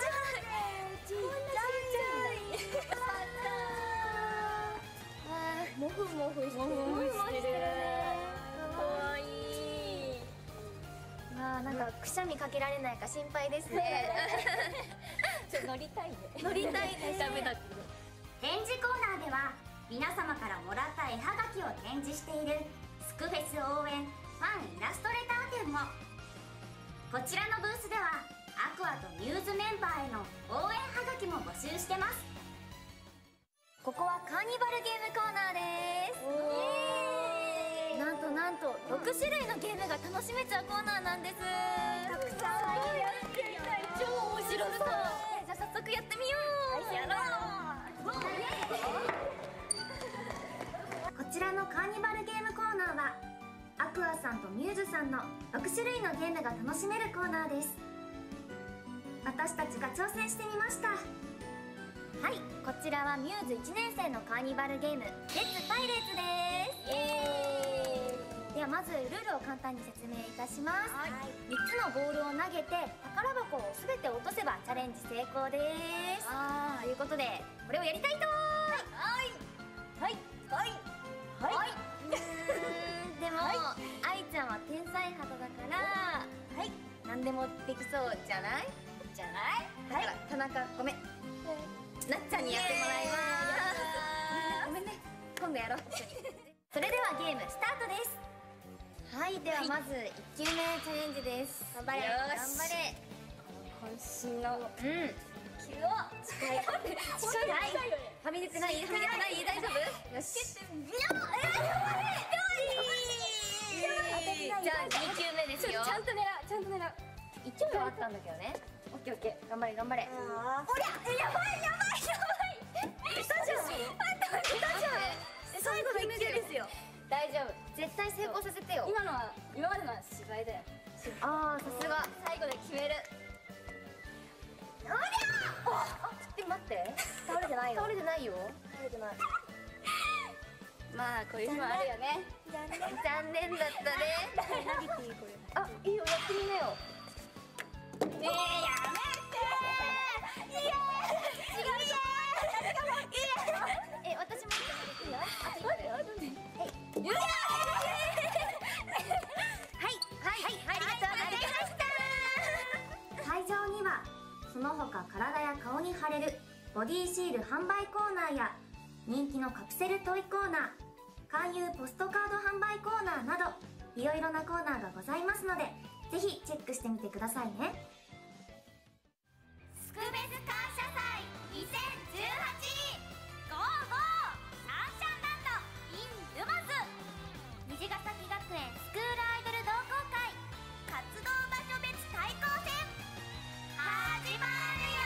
[SPEAKER 3] い。もふもふしてる。もふもふしてるね。かわいい。まあなんかくしゃみかけられないか心配ですね。乗りたいね。乗りたいね。ダメだけど。
[SPEAKER 2] 展示コーナーでは皆様からもらった絵はがきを展示しているスクフェス応援ファンイラストレター展も。こちらのブースではアクアとミューズメンバーへの応援はがきも募集してます。
[SPEAKER 3] ここはカーニバルゲームコーナーです。イエーイ。なんとなんとろくしゅるいのゲームが楽しめちゃうコーナーなんです。たくさんやってみたい。超面白そう。じゃあ早速やってみよう。やろう。こちらのカーニバルゲームコーナーはアクアさんとミューズさんのろくしゅるいのゲームが楽しめるコーナーです。私たちが挑戦してみました。はい、こちらはミューズいちねんせいのカーニバルゲームレッツパイレーツです。イエーイ。ではまずルールを簡単に説明いたします。はい、みっつのボールを投げて宝箱をすべて落とせばチャレンジ成功です。ということでこれをやりたいと。はいはいはいはいはい。うーんでも、はい、愛ちゃんは天才肌だから、はい、何でもできそうじゃないじゃない。だから田中ごめん、なっちゃんにやってもらいます。ごめんね、今度やろう。それではゲームスタートです。はい、ではまずいっきゅうめチャレンジです。頑張れ頑張れ。渾身のうん球を近い近い。はみ出てない、はみ出てない、大丈夫。よし。やばいやばい。じゃあにきゅうめですよ。ちゃんと狙う、ちゃんと狙う。いち球はあったんだけどね。オッケーオッケー、頑張れ頑張れ。おりゃ、やばいやばいやばい。したじゃん。待って待って、したじゃん。最後のいっきゅうですよ。大丈夫、絶対成功させてよ。今のは今までのは芝居だよ。ああ、さすが。最後で決める。
[SPEAKER 5] まあこういう日もあるよね。残念だったね。あ、いいよ、やってみなよ。えー、やめてー。いやー、違うよ。え、私もいいよ。あ、いいよ。はい、はい、はい、ありがとうございました。
[SPEAKER 8] 会場にはその他体や顔に貼れるボディシール販売コーナーや人気のカプセルトイコーナー、勧誘ポストカード販売コーナーなどいろいろなコーナーがございますので、ぜひチェックしてみてくださいね。
[SPEAKER 2] スクベズ感謝祭にせんじゅうはちゴーゴーサンシャンランド in 沼津虹ヶ崎学園スクールアイドル同好会活動場所別対抗戦始まるよ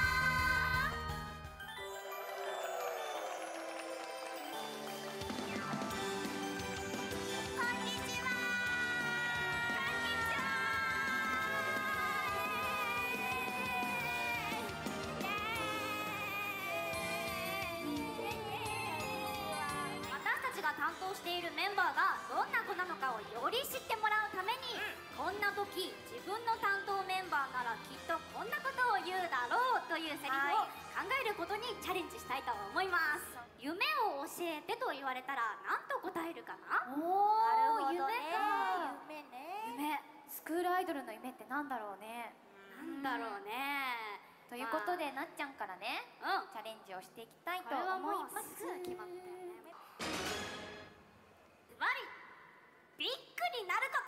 [SPEAKER 2] ー。こんにちはこんにちは私たちが担当しているメンバーがどんな子なのかをより知ってもらうために、こんな時自分の担当メンバーならきっとこんなことを言うだろうというセリフを考えることにチャレンジしたいと思います。夢を教えてと言われたら何と答えるかな。
[SPEAKER 5] おー、夢か。
[SPEAKER 2] 夢ね。
[SPEAKER 5] 夢、スクールアイドルの夢ってなんだろうね。
[SPEAKER 2] なんだろうね。
[SPEAKER 5] ということで、なっちゃんからね、
[SPEAKER 2] うん、
[SPEAKER 5] チャレンジをしていきたい
[SPEAKER 2] ことれは
[SPEAKER 5] 思います。
[SPEAKER 2] もうすぐ決まったよね。ズバリビッグになること。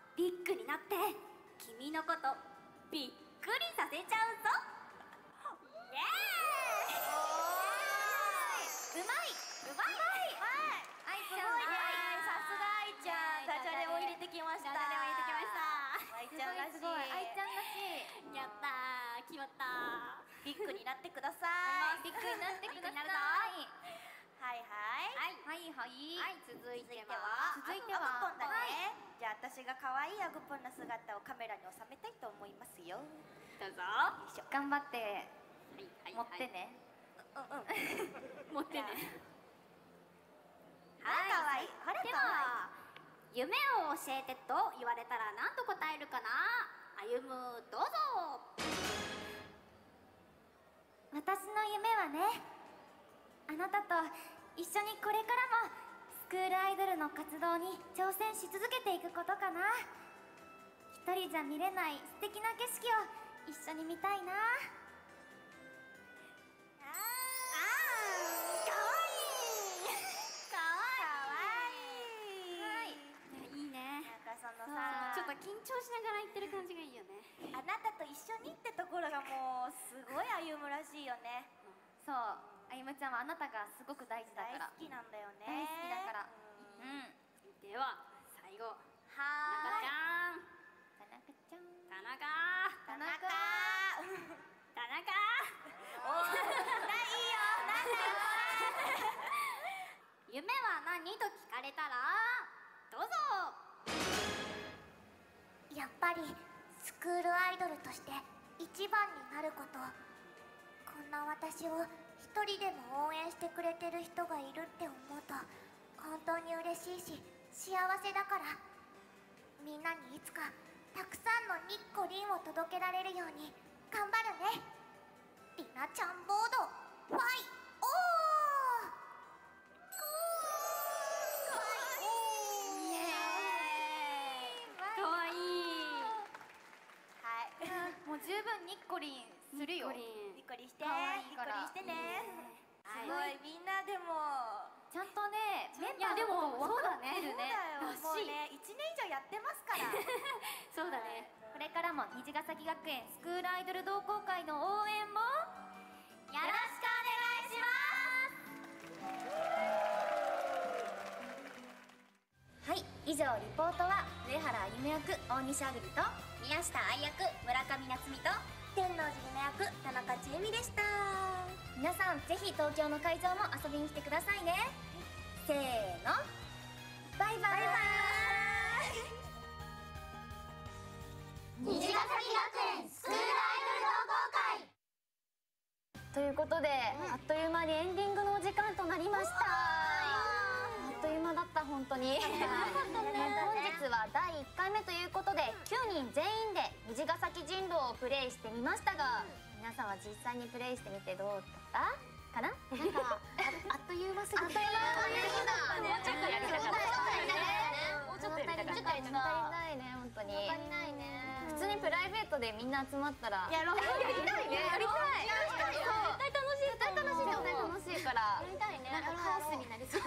[SPEAKER 2] ビッグになって君のことびっくりさせちゃうぞ。イエーイ。うまいうまい。
[SPEAKER 5] あいちゃん、
[SPEAKER 2] すごいね。
[SPEAKER 5] さすがあいちゃん。
[SPEAKER 2] ダジャレを入れてきました。ダジャレを入れてきました。
[SPEAKER 5] あいちゃんらしい。すごい、あいちゃんらしい。
[SPEAKER 2] やったー、決まったー。
[SPEAKER 5] ビッグになってください。ビッグになってください。はいはい。はいはい。はい、続いては。続いては。アグポンだね。じゃあ私が可愛いアグポンの姿をカメラに収めたいと思いますよ。
[SPEAKER 2] どうぞ。
[SPEAKER 5] 頑張って持ってね。
[SPEAKER 2] うんうん。持ってね。
[SPEAKER 5] はい、可愛い。
[SPEAKER 2] では、夢を教えてと言われたら何と答えるかな。歩む、どうぞ。
[SPEAKER 8] 私の夢はね、あなたと一緒にこれからもスクールアイドルの活動に挑戦し続けていくことかな。一人じゃ見れない素敵な景色を一緒に見たいな。
[SPEAKER 2] ちょっと緊張しながら言ってる感じがいいよね。
[SPEAKER 5] あなたと一緒にってところがもうすごい歩むらしいよね。そう、あゆむちゃんはあなたがすごく大事だから。大好きなんだよね。大好きだから。うん。
[SPEAKER 2] では最後、
[SPEAKER 5] は
[SPEAKER 2] ーい。
[SPEAKER 5] 田中ちゃん。
[SPEAKER 2] 田中
[SPEAKER 5] 田中。
[SPEAKER 2] 田中。
[SPEAKER 5] おー、ないいよ、なんだよ。
[SPEAKER 2] 夢は何と聞かれたらどうぞ。
[SPEAKER 8] やっぱりスクールアイドルとして一番になること。こんな私を一人でも応援してくれてる人がいるって思うと本当に嬉しいし幸せだから、みんなにいつかたくさんのニッコリンを届けられるように頑張るね。りなちゃんボードファイオー。
[SPEAKER 2] かわいい。
[SPEAKER 5] はい。もう十分ニッコリンするよ。ニッコリンして。ニッコリンしてね。すごい、みんなでもちゃんとね、メンバーのこと分かってるね。もうね、いちねん以上やってますから。
[SPEAKER 2] そうだね。
[SPEAKER 5] これからも虹ヶ崎学園スクールアイドル同好会の応援もよろしくお願いします。はい、以上リポートは上原あゆめ役大西あぐりと
[SPEAKER 2] 宮下愛役村上夏美と
[SPEAKER 8] 天王寺りな役田中千恵美でした。
[SPEAKER 5] 皆さんぜひ東京の会場も遊びに来てくださいね。せーの、バイバイ。バイバイ。
[SPEAKER 2] 虹ヶ崎学園スクールアイドル同好会。
[SPEAKER 5] ということで、あっという間にエンディングのお時間となりました。あっという間だった本当に。本日はだいいっかいめということできゅうにん全員で虹ヶ崎人狼をプレイしてみましたが、皆さんは実際にプレイしてみてどうだったかな？なんかあっという間すぎて。あっという間。もうちょっとやりたかった。もうちょっとやりたかった。ちょっと足りないね本当に。足りないね。普通にプライベートでみんな集まったらやろう。やりたいね。やりたい。絶対楽しい。絶対楽しい。絶対楽しいから。やりたいね。なんかカオスになりそう。お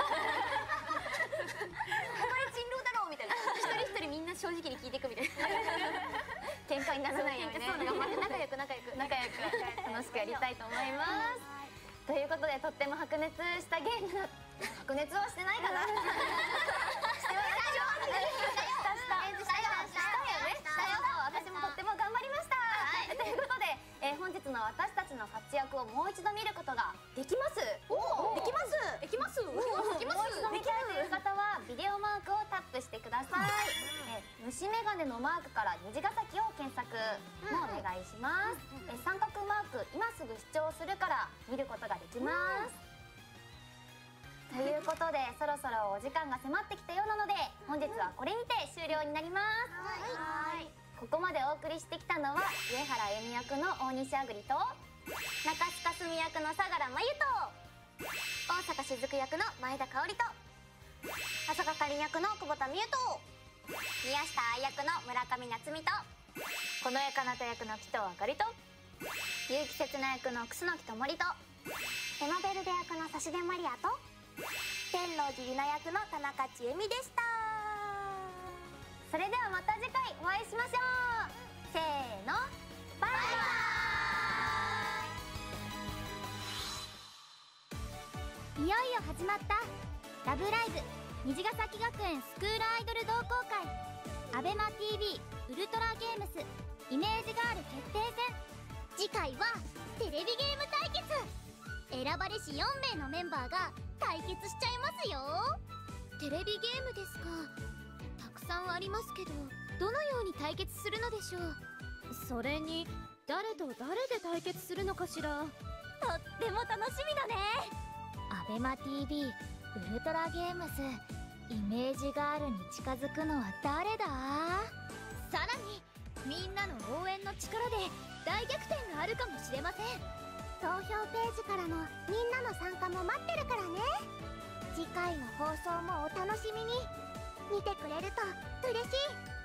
[SPEAKER 5] 前人狼だろうみたいな。一人一人みんな正直に聞いていくみたいな。喧嘩にならないようにね。仲良く仲良く仲良く楽しくやりたいと思います。ということでとっても白熱したゲームだ。白熱はしてないかな。してない。したしたしたよね。したよ。私もとっても頑張りました。ということで、えー、本日の私たちの活躍をもう一度見ることができます。できますできますできます。もう一度見たいという方はビデオマークをタップしてください。えー、虫眼鏡のマークから虹ヶ崎を検索もお願いします。えー、三角マーク今すぐ視聴するから見ることができます。ということでそろそろお時間が迫ってきたようなので本日はこれにて終了になります。はい。ここまでお送りしてきたのは上原あゆみ役の大西あぐりと中須かすみ役の相良真由と大阪しずく役の前田香織と浅香かりん役の久保田美優と宮下愛役の村上夏美とこの絵かなた役の紀藤あかりと結城せつな役の楠木ともりとエマベルデ役の指出マリアと
[SPEAKER 8] 天王寺ゆな役の田中千恵美でした。
[SPEAKER 5] それではまた次回お会いしましょう。せーの、バイバイ。
[SPEAKER 3] いよいよ始まった「ラブライブ虹ヶ崎学園スクールアイドル同好会」アベマ ティーブイ ウルトラゲームスイメージガール決定戦。次回はテレビゲーム対決。選ばれしよんめいのメンバーが対決しちゃいますよ。
[SPEAKER 1] テレビゲームですか。たくさんありますけどどのように対決するのでしょう。それに誰と誰で対決するのかしら。
[SPEAKER 3] とっても楽しみだね。
[SPEAKER 1] アベマ ティーブイ ウルトラゲームズイメージガールに近づくのは誰だ。
[SPEAKER 3] さらにみんなの応援の力で大逆転があるかもしれません。
[SPEAKER 8] 投票ページからのみんなの参加も待ってるからね。次回の放送もお楽しみに。見てくれると嬉しい。